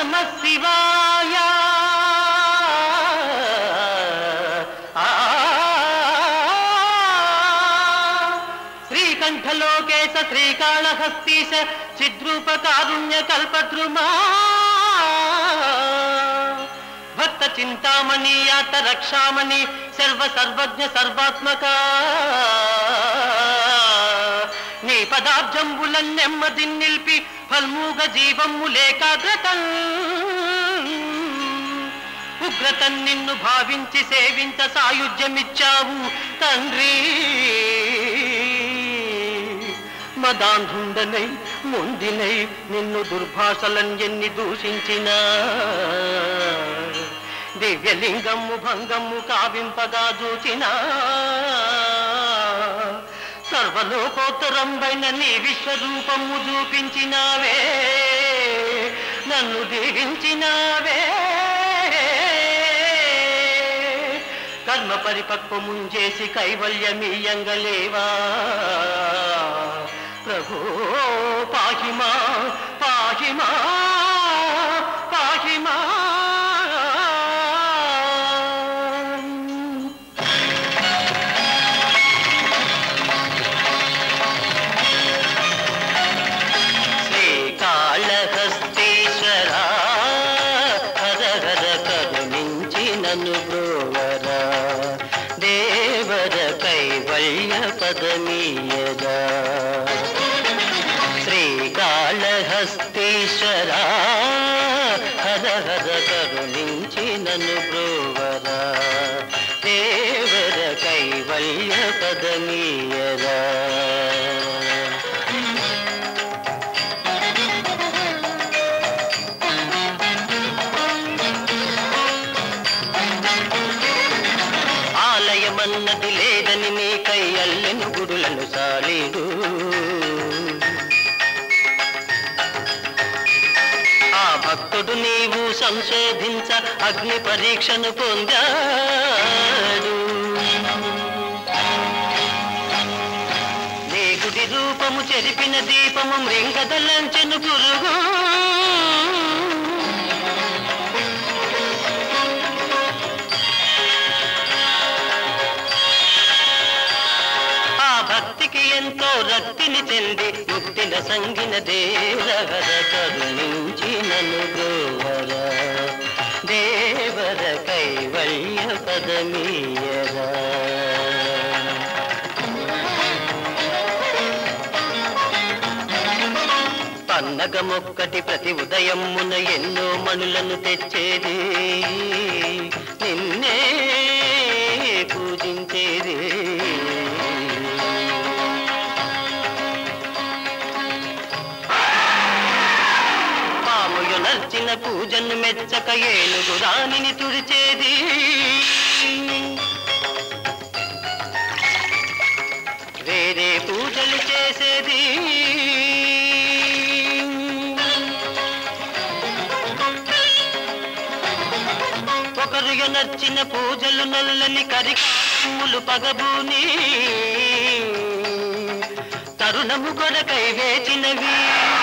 నమః శివాయ శ్రీకంఠలోకేశ శ్రీకాళహస్తీశ చిద్రూపకారుణ్య కల్పద్రుమా భక్త చింతామణి యాత రక్షామణి సర్వజ్ఞ సర్వాత్మక నీ పదాబ్జంబులన్ నెమ్మది నిలిపి ఫల్మూగ జీవమ్ములేకాగ్రత ఉగ్రతన్ నిన్ను భావించి సేవించ సాయుధ్యమిచ్చావు తండ్రి మదాంధుండనై మొండినై నిన్ను దుర్భాషలన్ ఎన్ని దూషించినా దివ్యలింగము భంగము కావింపగా చూచినా సర్వలోకోత్తరంబైన నీ విశ్వరూపము చూపించినావే నన్ను దీవించినావే కర్మ పరిపక్వము చేసి కైవల్యమీయంగలేవా ప్రభో పాహిమా పాహిమా పాహిమా శ్రీకాళహస్తీశ్వరా హర హర కరుణించి నన్ను బ్రోవరా దేవర కైవల్య పదమీయదా శ్రీకాళహస్తీశ్వరా హర హర కరుణించి నన్ను బ్రోవరా దేవర కైవల్య పదమీయదా ఆలయమన్నది లేదని నీకై అల్లెను గుడులను సాలీడు ఆ భక్తుడు నీవు సంశోధించ అగ్ని పరీక్షను పొందాడు నీ గుడి రూపము చెరిపిన దీపము మృంగదలంచెను పురుగు భక్తికి ఎంతో రక్తిని చెంది ముక్తిన సంగిన దేవర కరుణించి నన్ను గోవర దేవర కైవల్య పదమీయరా పన్నగమొక్కటి ప్రతి ఉదయమున ఎన్నో మణులను తెచ్చేది నిన్నే పూజించేది నర్చిన పూజను మెచ్చక ఏనుగు రాణిని తుడిచేది వేరే పూజలు చేసేది ఒకరు నర్చిన పూజలు నల్లని కరికాములు పగబూని తరుణము కొరకై వేచినవి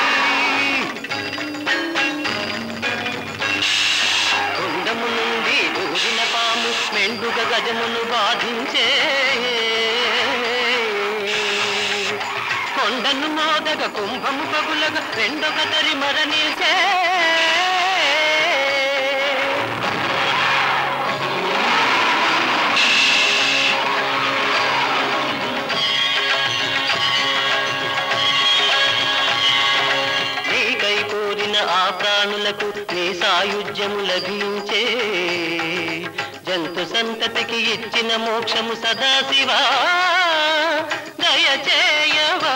నుండి దూరిన పాము మెండుగ గజమును బాధించే కొండను మోదగ కుంభము పగులగ రెండొక తరి మరణించే నీకై కోరిన ఆ ప్రాణులకు నీ సాయుధ్యము లభించే జంతు సంతతికి ఇచ్చిన మోక్షము సదాశివా దయచేయవా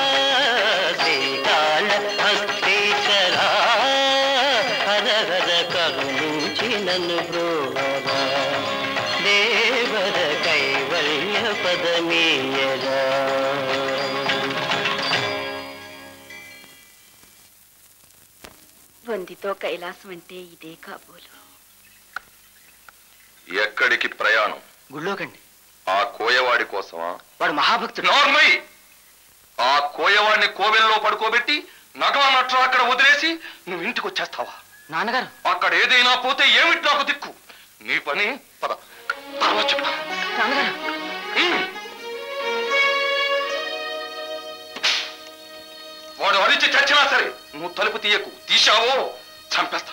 శ్రీకాళహస్తీశ్వరా హర హర కరుణించి నన్ను బ్రోవరా దేవర కైవల్య పదమీయరా వందితో కైలాసం అంటే ఇదే కాబోలు. ఎక్కడికి ప్రయాణం? గుళ్ళోకండి. ఆ కోయవాడి కోసమా? వాడు మహాభక్తుడు. నోర్మయ్య! ఆ కోయవాడిని కోవెల్లో పడుకోబెట్టి నగవ నట్టు అక్కడ వదిలేసి నువ్వు ఇంటికి వచ్చేస్తావా? నాన్నగారు అక్కడ ఏదైనా పోతే ఏమిటి నాకు దిక్కు? నీ పని పద. తర్వాత చెప్తా. నాన్నగారు వాడు అరిచి చచ్చినా సరే నువ్వు తలుపు తీయకు. తీశావో చంపేస్తా.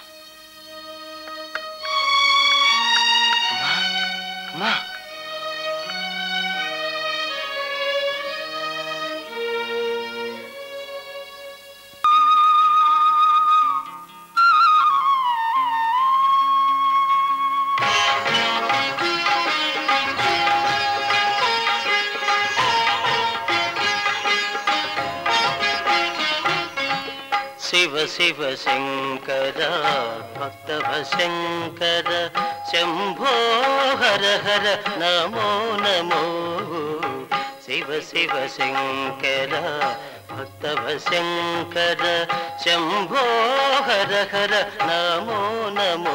అమ్మా శివ శివ శంకర భక్తవ శంకర శంభో హర హర నమో నమో. శివ శివ శంకర భక్తవ శంకర శంభో హర హర నమో నమో.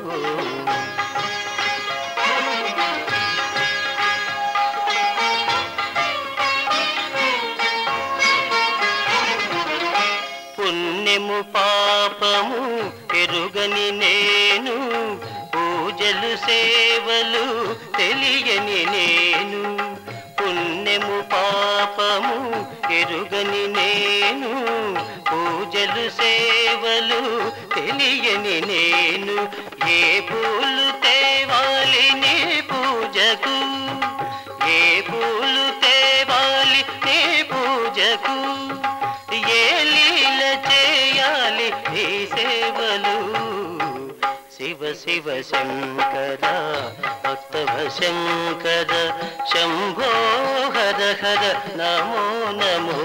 పుణ్యము పాపము ఎరుగని నేను, పూజలు సేవలు తెలియని నేను. పుణ్యము పాపము ఎరుగని నేను, పూజలు సేవలు తెలియని నేను. ఏ పూలు తేవాలి నీ పూజకు, ఏ పూలు తేవాలి నీ పూజకు, ఏ లీల చేయాలి ఈ సేవలు. శివ శివ శంకర భక్తవ శంకర శంభో హర హర నమో నమో.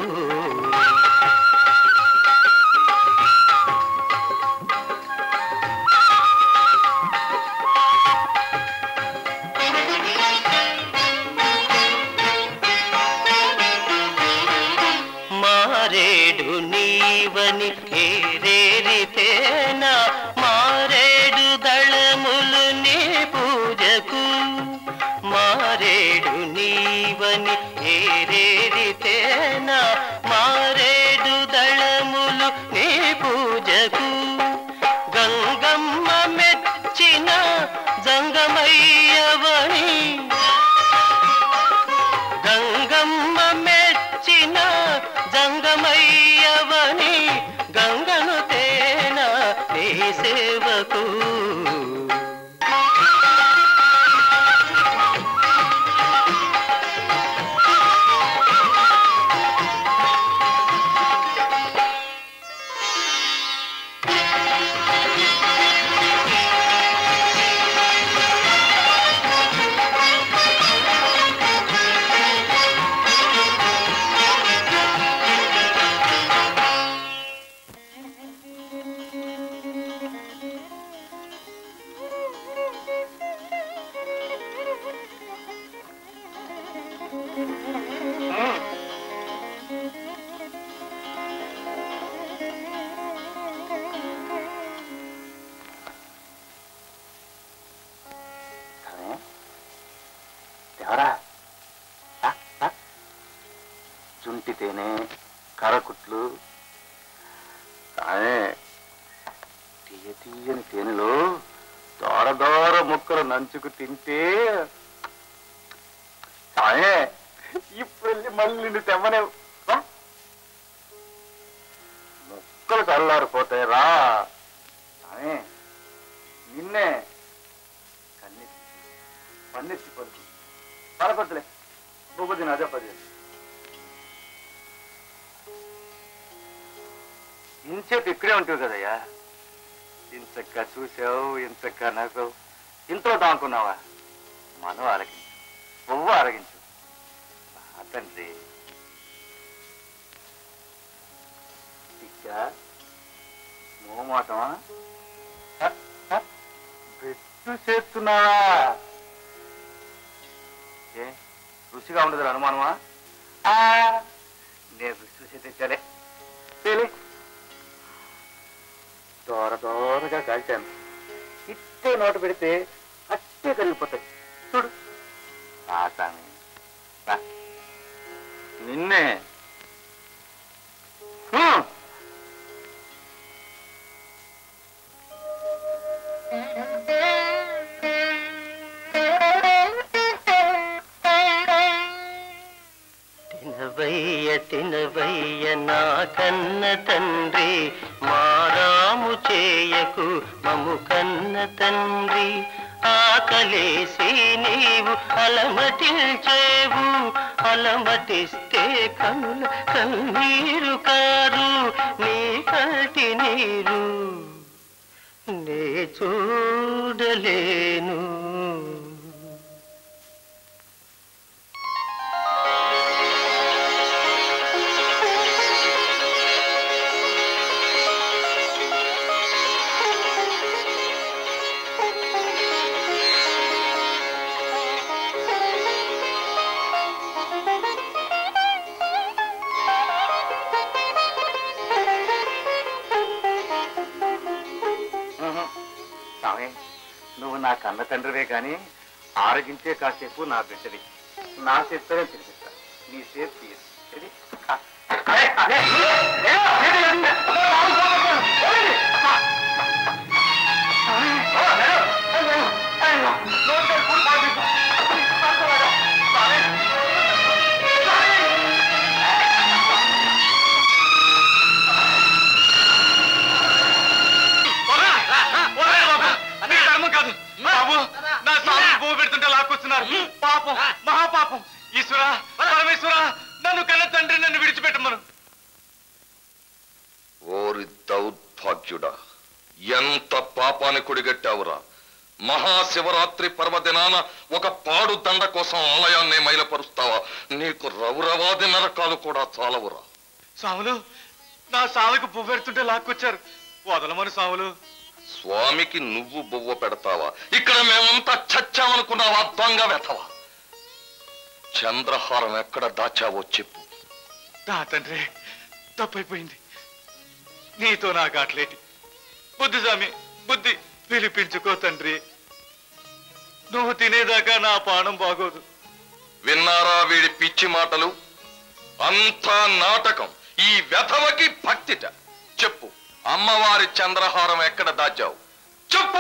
మారేడు నీవని ఏరేరితేనా, మారేడు దళములు నీ పూజకు. మారేడు నీవని ఏరేరితేనా, మారేడు దళములు నీ పూజకు. గంగమ్మ మెచ్చిన జంగమయ్యవని, గంగమ్మ మెచ్చిన జంగమయ్యవని, గంగను తేనా నీ సేవకు. ఎవరా? జుంటి తేనె, కరకుట్లు, తీయ తీయని తేనెలో దోర దోర ముక్కలు నంచుకు తింటే ఇప్పుడు వెళ్ళి మళ్ళీ నిన్ను తెమ్మనేవు. ముక్కలు చల్లారిపోతాయి రా. నిన్నే కన్నెత్తి పన్నెత్తి పలుకు పరకొద్దులే బొబ్బుదిన అదే పది. ఇంచేపు ఇక్కడే ఉంటావు కదయ్యా. ఇంతక్క చూసావు, ఇంతక్క నవ్వావు, ఇంట్లో దానుకున్నావా? మనం ఆరగించు, బొవ్వ ఆరగించు. తండ్రి ఇక్క మోమాటమా? పెట్టు చేస్తున్నావా? ఏ రుచిగా ఉండదు అనుమానమా? నేను రుచి చూసి తెచ్చాలే. దోర దోరగా కాల్చాను. ఇట్టే నోట పెడితే అట్టే కరిగిపోతాయి. చూడు ఆసామి నిన్నే. చేయకు మము కన్న తండ్రి ఆకలేసి నీవు అలమటించేవు అలమటిస్తే కనుల కన్నీరు కారు నీ కంటి నీరు నే చూడలేను. నువ్వు నా కన్న తండ్రివే కానీ ఆరగించే కాసేపు నా బిడ్డవి. నా చేత్తోనే తినిపిస్తా. నీ సేపు తీయదు. పాపం, మహాపాపం. ఈశ్వరా, పరమేశ్వరా, నన్ను కన్న తండ్రి నన్ను విడిచిపెట్టమను. ఓరి దౌర్భాగ్యుడా, ఎంత పాపాన్ని కొడిగట్టావురా! మహాశివరాత్రి పర్వదినాన ఒక పాడు దండ కోసం ఆలయాన్ని మైలపరుస్తావా? నీకు రౌరవాది నరకాలు కూడా చాలవురా. సాములు, నా సావుకు పువ్వెడుతుంటే లాక్కొచ్చారు. వదలమను సాములు. స్వామికి నువ్వు బువ్వ పెడతావా? ఇక్కడ మేమంతా చచ్చామనుకున్నావా? దొంగ వెతవా! చంద్రహారం ఎక్కడ దాచావో చెప్పు. నా తండ్రి, తప్పైపోయింది. నీతో నాకు అట్లేటి. బుద్ధి స్వామి, బుద్ధి పిలిపించుకో తండ్రి. నువ్వు తినేదాకా నా పానం బాగోదు. విన్నారా వీడి పిచ్చి మాటలు? అంతా నాటకం. ఈ వెధవకి భక్తిట. చెప్పు, అమ్మవారి చంద్రహారం ఎక్కడ దాచావు? చెప్పు.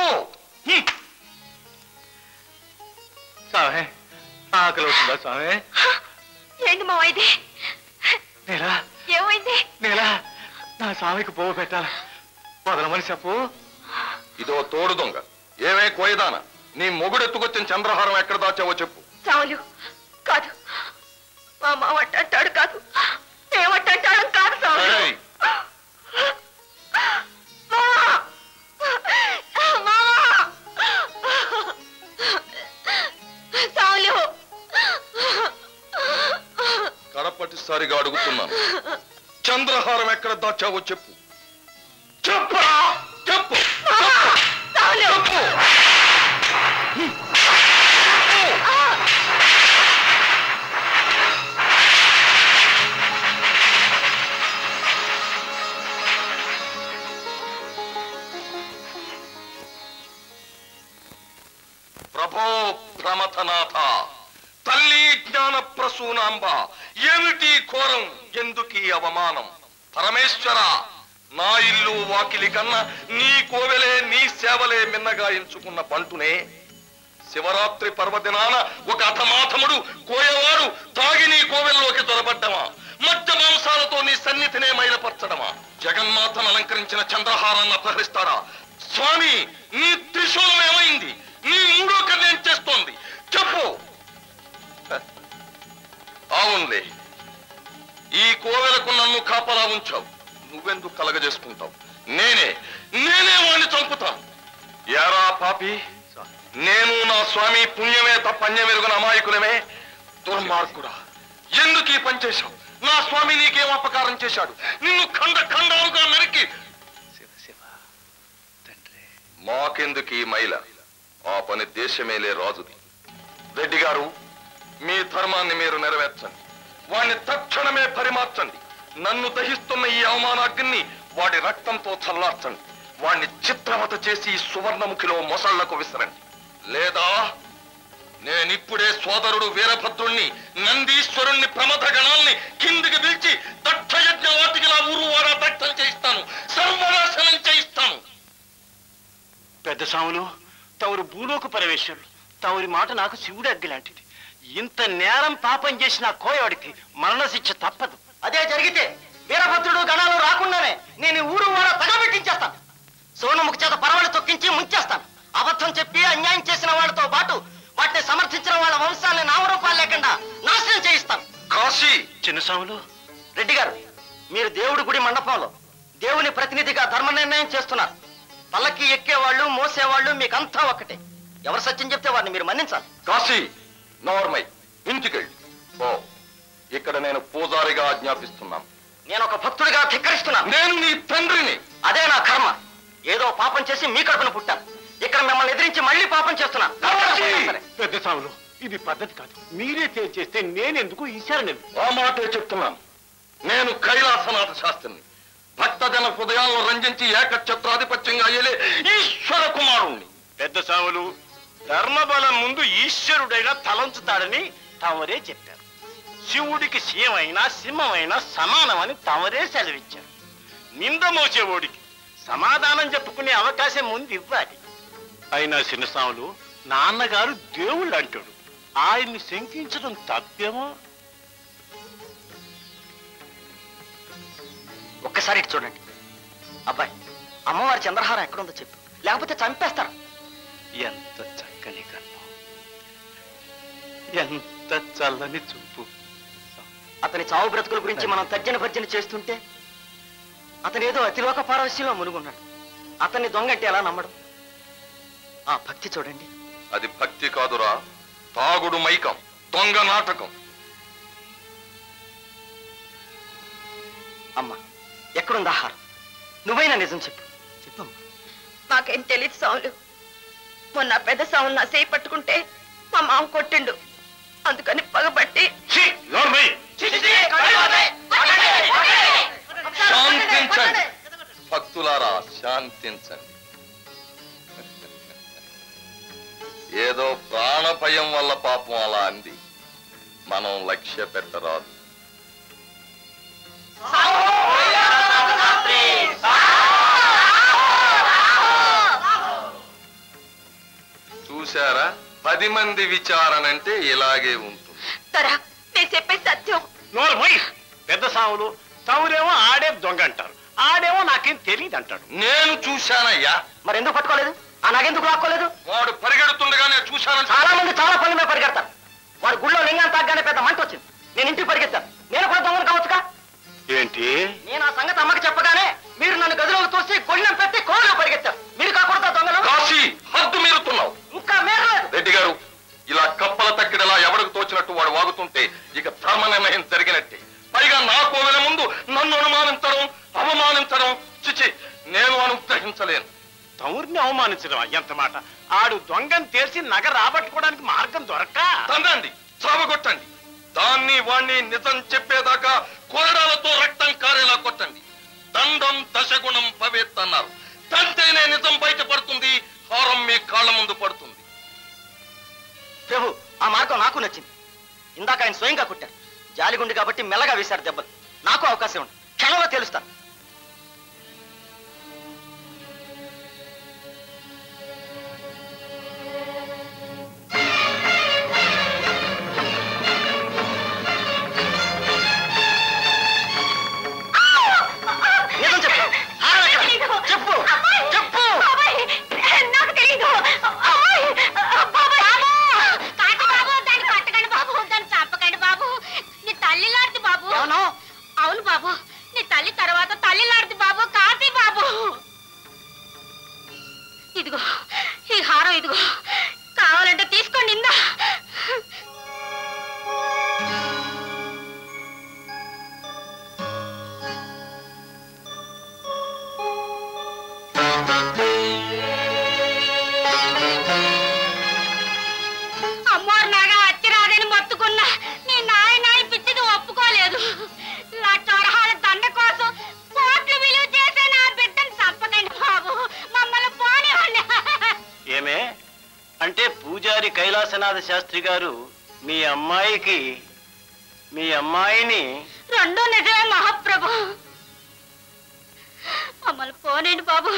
స్వామి, ఆకలి అవుతుందా స్వామి? ఏంటి మా ఇది? నేలా, ఏమైంది? నేలా, నా స్వామికి పువ్వు పెట్టాలి. వదలమని చెప్పు. ఇదో తోడు దొంగ. ఏమే కోయదానా, నీ మొగుడెత్తుకొచ్చిన చంద్రహారం ఎక్కడ దాచావో చెప్పు. చాలు కాదు, మా మావ అంటాడు కాదు, ఏమంటాడు కాదు. ఏయ్, కడపటిసారిగా అడుగుతున్నాను, చంద్రహారం ఎక్కడ దాచావో చెప్పు. చెప్పు, చెప్పు, చెప్పు. ప్రభో ప్రమథనాథ, తల్లి జ్ఞాన ప్రసూనాంబ, ఏమిటి ఘోరం? ఎందుకీ అవమానం? పరమేశ్వర, నా ఇల్లు వాకిలి కన్నా నీ కోవెలే నీ సేవలే మిన్నగా ఎంచుకున్న బంటునే శివరాత్రి పర్వదినాన ఒక అధమాధముడు కోయవాడు తాగి నీ కోవెల్లోకి దొరబడ్డమా? మధ్య మాంసాలతో నీ సన్నిధినే మైలపరచడమా? జగన్మాతను అలంకరించిన చంద్రహారాన్ని అపహరిస్తాడా? స్వామి, నీ త్రిశూలం ఏమైంది? నీ మూడో కన్నేం చేస్తోంది? చెప్పు. అవునులే, ఈ కోవెలకు నన్ను కాపలా ఉంచావు. నువ్వెందుకు కలగజేసుకుంటావు? నేనే వాణ్ణి చంపుతాను. యారా పాపి, నేను నా స్వామి పుణ్యమే తప్ప అన్యమెరుగున అమాయకులమే. దుర్మార్గుడా, ఎందుకు ఈ పని చేశావు? నా స్వామి నీకేం అపకారం చేశాడు? నిన్ను ఖండ ఖండాలుగా నరికి. మాకెందుకు ఈ మైల? ఆ పని దేశమేలే రాజుది. రెడ్డి గారు, మీ ధర్మాన్ని మీరు నెరవేర్చండి. వాణ్ణి తక్షణమే పరిమార్చండి. నన్ను దహిస్తున్న ఈ అవమానాగ్ని వాడి రక్తంతో చల్లార్చండి. వాణ్ణి చిత్రవత చేసి సువర్ణముఖిలో మొసళ్లకు విసరండి. లేదా నేనిప్పుడే సోదరుడు వీరభద్రుణ్ణి, నందీశ్వరుణ్ణి, ప్రమథ గణాల్ని కిందికి పిలిచి దక్షయజ్ఞ వాటికిలా ఊరు వారా దక్షం చేయిస్తాను, సర్వనాశనం చేయిస్తాను. పెద్ద సాములు, తమరు భూలోక పరమేశ్వరుడు. తమరి మాట నాకు శివుడు అగ్గి లాంటిది. ఇంత నేరం పాపం చేసిన కోయవాడికి మరణశిక్ష తప్పదు. అదే జరిగితే వీరభద్రుడు గణాలు రాకుండానే నేను ఊరు వాడ తగబెట్టించేస్తాను. సోనముఖి చేత పరవళ్ళు తొక్కించి ముంచేస్తాను. అబద్ధం చెప్పి అన్యాయం చేసిన వాళ్ళతో పాటు వాటిని సమర్థించిన వాళ్ళ వంశాన్ని నామరూపాలు లేకుండా నాశనం చేయిస్తాను. కాశీ చిన్నస్వాములు, రెడ్డి గారు, మీరు దేవుడి గుడి మండపంలో దేవుని ప్రతినిధిగా ధర్మ నిర్ణయం చేస్తున్నారు. పల్లకి ఎక్కేవాళ్ళు మోసేవాళ్ళు మీకంతా ఒక్కటే. ఎవరు సత్యం చెప్తే వారిని మీరు మన్నించాలి. కాశీ నోర్మై, ఇంటికెళ్ళి ఓ. ఇక్కడ నేను పూజారిగా ఆజ్ఞాపిస్తున్నాను. నేను ఒక భక్తుడిగా ధిక్కరిస్తున్నాను. నేను నీ తండ్రిని. అదే నా కర్మ. ఏదో పాపం చేసి మీ కడుపున పుట్టాను. ఇక్కడ మిమ్మల్ని ఎదిరించి మళ్ళీ పాపం చేస్తున్నాను. పెద్ద స్వాములు, ఇది పద్ధతి కాదు. మీరే చేస్తే నేనెందుకు ఈశారని ఆ మాటే చెప్తున్నాను. నేను కైలాసనాథ శాస్త్రిని, భక్తజన హృదయాలను రంజించి ఏకఛత్రాధిపత్యంగా అయ్యలే ఈశ్వర కుమారుణ్ణి. పెద్ద స్వాములు, ధర్మబలం ముందు ఈశ్వరుడైనా తలంచుతాడని తమరే చెప్పారు. శివుడికి శివమైనా సింహమైనా సమానమని తమరే సెలవిచ్చారు. నింద మోసేవాడికి సమాధానం చెప్పుకునే అవకాశం ముందు ఇవ్వాలి. అయినా చిన్నస్వాములు, నాన్నగారు దేవుళ్ళు అంటాడు. ఆయన్ని శంకించడం తప్పేమో. ఒక్కసారి ఇటు చూడండి. అబ్బాయి, అమ్మవారి చంద్రహారం ఎక్కడుందో చెప్పు, లేకపోతే చంపేస్తారు. ఎంత చక్కని కన్ను, ఎంత చల్లని చూపు. అతని చావు బ్రతుకుల గురించి మనం తర్జన భర్జన చేస్తుంటే అతనేదో అతిలోక పారవశ్యంలో మునుగున్నాడు. అతన్ని దొంగంటే ఎలా నమ్మడం? ఆ భక్తి చూడండి. అది భక్తి కాదురా, తాగుడు మైకం, దొంగ నాటకం. అమ్మా, ఎక్కడుంది ఆహారం? నువ్వైనా నిజం చెప్పు. చెప్పమ్మా. నాకేం తెలియదు సాములు. మొన్న పెద్ద సాములు నా చేయి పట్టుకుంటే మా మామ కొట్టిండు. అందుకని పగబట్టి శాంతించండి భక్తులారా, శాంతించండి. ఏదో ప్రాణ భయం వల్ల పాపం అలా అంది. మనం లక్ష్య పెట్టరాదు. చూశారా, 10 మంది విచారణంటే ఇలాగే ఉంటుంది. నేను చెప్పే సత్యం. నోరు పోయి. పెద్ద సాములు, తమరేమో ఆడే దొంగ అంటారు, ఆడేమో నాకేం తెలియదు అంటాడు. నేను చూశానయ్యా. మరి ఎందుకు పట్టుకోలేదు? ఆ నాకెందుకు లాక్కోలేదు? వాడు పరిగెడుతుండగా నేను చూశానని చాలా మంది చాలా పనుల మీద పరిగెడతారు. వాడు గుళ్ళో లింగాన్ని తాగ్గానే పెద్ద మంట వచ్చింది. నేను ఇంటికి పరిగెత్తాను. నేను కూడా దొంగను కావచ్చుగా? ఏంటి? నేను ఆ సంగతి అమ్మకి చెప్పగానే మీరు నన్ను గదిలోకి తోసి గొళ్ళెం పెట్టి కోళ్ళలో పరిగెత్తారు. మీరు కాకూడదా దొంగలు? కాశీ, హద్దు మీరుతున్నావు. ఇంకా మేరలేదు. రెడ్డి గారు, ఇలా కప్పల తక్కిడలా ఎవరికి తోచినట్టు వాడు వాగుతుంటే ఇక ధర్మ నిర్ణయం జరిగినట్టే. పైగా నా కోవెల ముందు నన్ను అనుమానించడం, అవమానించడం, చిచి, నేను అనుగ్రహించలేను. తమరిని అవమానించడం ఎంత మాట! ఆడు దొంగని తెలిసి నగ రాబట్టుకోవడానికి మార్గం దొరక్క తందండి, చావగొట్టండి. దాన్ని వాణ్ణి నిజం చెప్పేదాకా కొరడాలతో రక్తం కారేలా కొట్టండి. దండం దశగుణం భవేత్ అన్నారు. తంతేనే నిజం బయటపడుతుంది, హారం మీ కాళ్ళ ముందు పడుతుంది. ప్రభు, ఆ మార్గం నాకు నచ్చింది. ఇందాక ఆయన స్వయంగా కొట్టారు. జాలిగుండి కాబట్టి మెల్లగా వేశారు దెబ్బలు. నాకు అవకాశం ఉంది, క్షణంలో తెలుస్తాను. నిజం చెప్పు. హారం ఎక్కడ? చెప్పు చెప్పు. నాకు తెలీదు. దాన్ని పట్టకండి బాబు, దాన్ని చంపకండి బాబు. నీ తల్లి లాంటి బాబు. అవును బాబు, నీ తల్లి తర్వాత తల్లి లాంటి బాబు. కాశీ బాబు, ఇదిగో ఈ హారం, ఇదిగో కావాలంటే తీసుకోండి. ఇందా అమ్మోరు నాగా అచ్చిరాదని మొత్తుకున్నా నీ నాయ పిచ్చిది ఒప్పుకోలేదు. లక్షరహాల దండ కోసం కోట్లు విలువ చేసే నా బిడ్డను చంపకండి బాబు, మమ్మల్ని పోనివ్వండి. ఏమే అంటే పూజారి కైలాసనాథ శాస్త్రి గారు మీ అమ్మాయిని రెండో నిజమే మహాప్రభు. మమ్మల్ని పోనండి బాబు.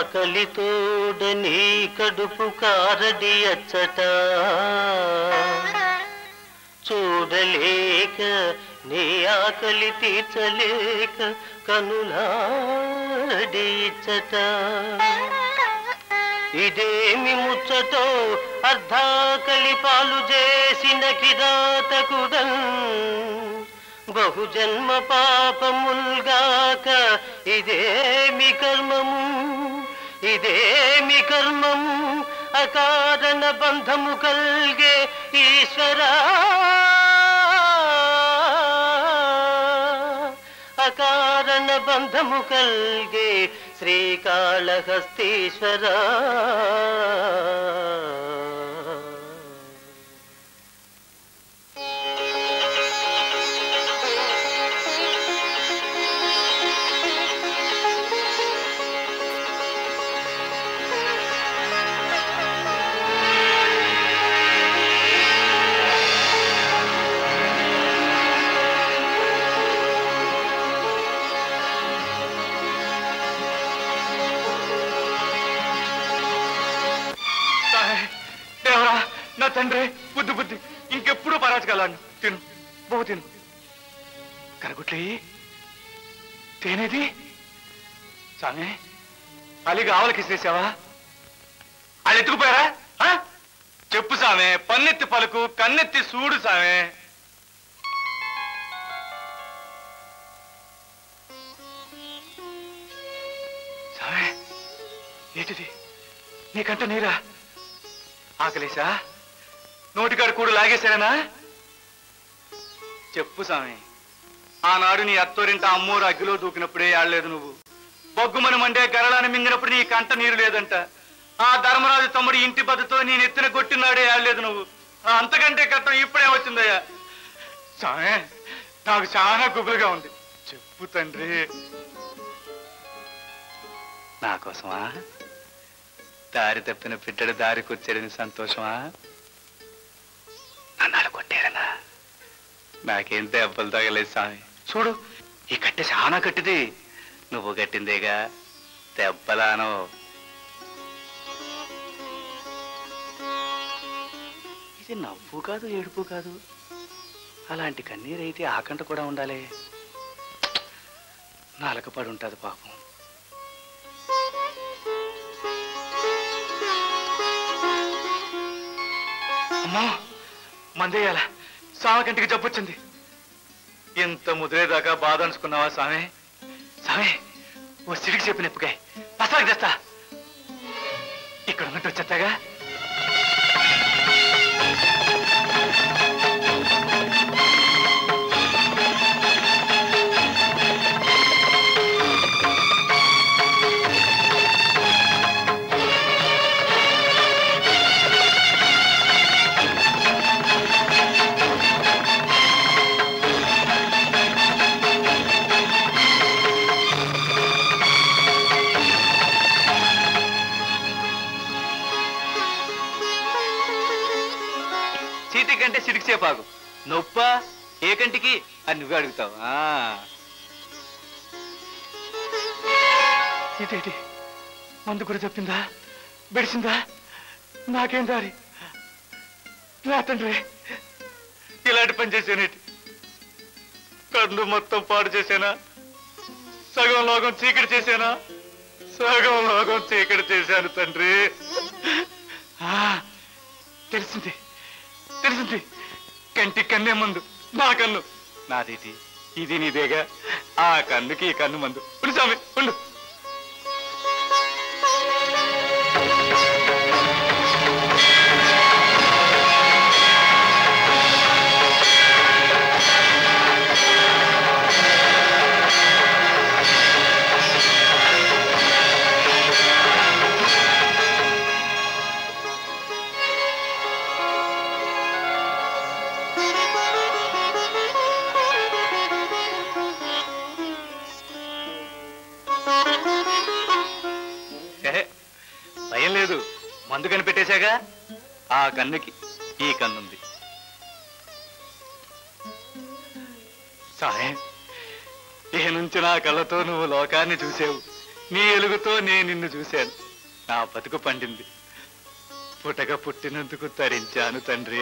ఆకలితోడ నీ కడుపు కారడి అచ్చట చూడలేక నీ ఆకలి తీర్చలేక కనులాడి ఇచ్చట ఇదేమి ముచ్చటో అర్ధాకలి పాలు చేసిన కిరాతకుడన్ బహుజన్మ పాపముల్గాక ఇదేమి కర్మము ఇదేమి కర్మము అకారణ బంధము కల్గే ఈశ్వరా అకారణ బంధము కల్గే శ్రీకాళహస్తీశ్వరా నా తండ్రి బుద్ధి బుద్ధి ఇంకెప్పుడు పరాజకాలను తిను బహు తిను కరగుట్లే తేనేది సామే అలిగా ఆవలకి ఇసేసావా అది ఎత్తుకుపోయారా చెప్పు సామే పన్నెత్తి పలుకు కన్నెత్తి చూడు సామే సామే ఏంటిది నీకంట నీరా ఆకలేసా నోటికాడు కూడు లాగేశారనా చెప్పు స్వామి ఆనాడు నీ అత్తోరింట అమ్మోరు అగ్గిలో దూకినప్పుడే ఆడలేదు నువ్వు బొగ్గుమని మండే గరళాన్ని మింగినప్పుడు నీ కంట నీరు లేదంట ఆ ధర్మరాజు తమ్ముడు ఇంటి బద్దతో నీ నెత్తిన కొట్టినాడే ఆడలేదు నువ్వు అంతకంటే కట్టం ఇప్పుడే వచ్చిందయ్యా స్వామి నాకు చాలా గుబులుగా ఉంది చెప్పు తండ్రి నా కోసమా దారి తప్పిన పిట్టడు దారికి వచ్చాడని సంతోషమా అన్నాడు కొట్టారనా నాకేం దెబ్బలు తగలేదు స్వామి చూడు ఈ కట్టె చాలా కట్టిది నువ్వు కట్టిందేగా దెబ్బలానో ఇది నవ్వు కాదు ఏడుపు కాదు అలాంటి కన్నీరైతే ఆకంట కూడా ఉండాలి నాలకపడి ఉంటుంది పాపం అమ్మా మందేయాల సామె కంటికి జబ్బొచ్చింది ఎంత ముదిరేదాకా బాధ అనుకున్నావా సామె సామె ఓ సిడికి చెప్పిన ఎప్పుకాయ పసాకి తెస్తా ఇక్కడ ఉన్నట్టు వచ్చేస్తాగా కంటే సిడికి సేపాకు నొప్ప ఏ కంటికి అని నువ్వే అడుగుతావు ఇదేంటి మందు కూడా చెప్పిందా బెడిసిందా నాకేం దారి నా తండ్రి ఇలాంటి పని చేశానేటి కళ్ళు మొత్తం పాడు చేశానా సగం లోకం చీకటి చేశానా సగం లోకం చీకటి చేశాను తండ్రి తెలిసింది తెలిసింది కంటి కన్నే మందు నా కన్ను నాదేటి ఇది నీదేగా ఆ కన్నుకి ఈ కన్ను మందు ఉండు స్వామి ఉండు భయం లేదు మందు కనిపెట్టేశాగా ఆ కన్నుకి ఈ కన్నుంది సాయం ఏ నుంచి నా కళ్ళతో నువ్వు లోకాన్ని చూసావు నీ ఎలుగుతో నేను నిన్ను చూశాను. నా బతుకు పండింది. పుటక పుట్టినందుకు తరించాను తండ్రి.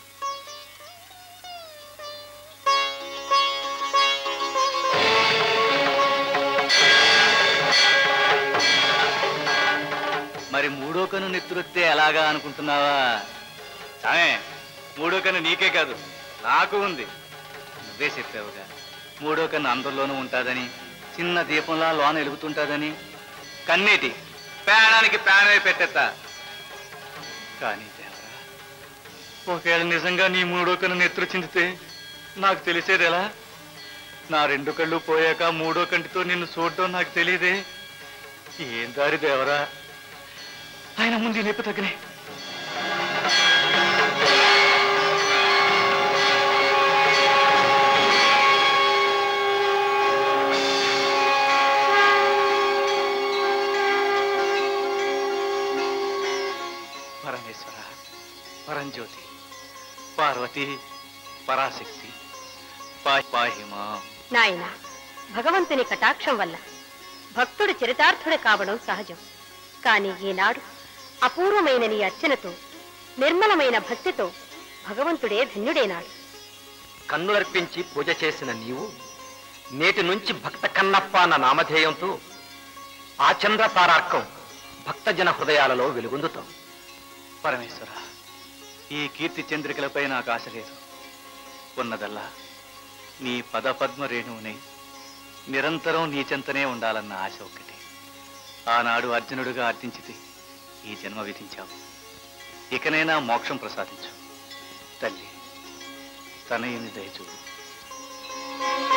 మరి మూడో కను నెత్తురొత్తే ఎలాగా అనుకుంటున్నావా? సామే, మూడో కన్ను నీకే కాదు నాకు ఉంది. నువ్వే చెప్పావుగా మూడో కన్ను అందరిలోనూ ఉంటాదని, చిన్న దీపంలా లోన వెలుగుతుంటాదని. కన్నీటి పేడానికి పేనమే పెట్టేస్తా. కానీ దేవరా, ఒకవేళ నిజంగా నీ మూడో కన్ను నెత్తురు చిందితే నాకు తెలిసేది ఎలా? నా 2 కళ్ళు పోయాక మూడో కంటితో నిన్ను చూడడం నాకు తెలియదే. ఏం దారి దేవరా? ఆయన ముందు నొప్పి తగ్గనే. పరమేశ్వర, పరంజ్యోతి, పార్వతి, పరాశక్తి, పాహిమా. నాయన, భగవంతుని కటాక్షం వల్ల భక్తుడు చరితార్థుడు కావడం సహజం. కానీ ఈనాడు అపూర్వమైన నీ అర్చనతో, నిర్మలమైన భక్తితో భగవంతుడే ధన్యుడేనాడు. కన్నులర్పించి పూజ చేసిన నీవు నేటి నుంచి భక్త కన్నప్ప అన్న నామధేయంతో ఆ చంద్రతారార్కం భక్తజన హృదయాలలో వెలుగొందుతాం. పరమేశ్వర, ఈ కీర్తి చంద్రికలపై నాకు ఆశ లేదు. ఉన్నదల్లా నీ పదపద్మ రేణువుని నిరంతరం నీ చెంతనే ఉండాలన్న ఆశ ఒక్కటి. ఆనాడు అర్జునుడిగా అర్థించితే ఈ జన్మ విధించావు. ఇకనైనా మోక్షం ప్రసాదించు తల్లి. తనయుని దయచూడు.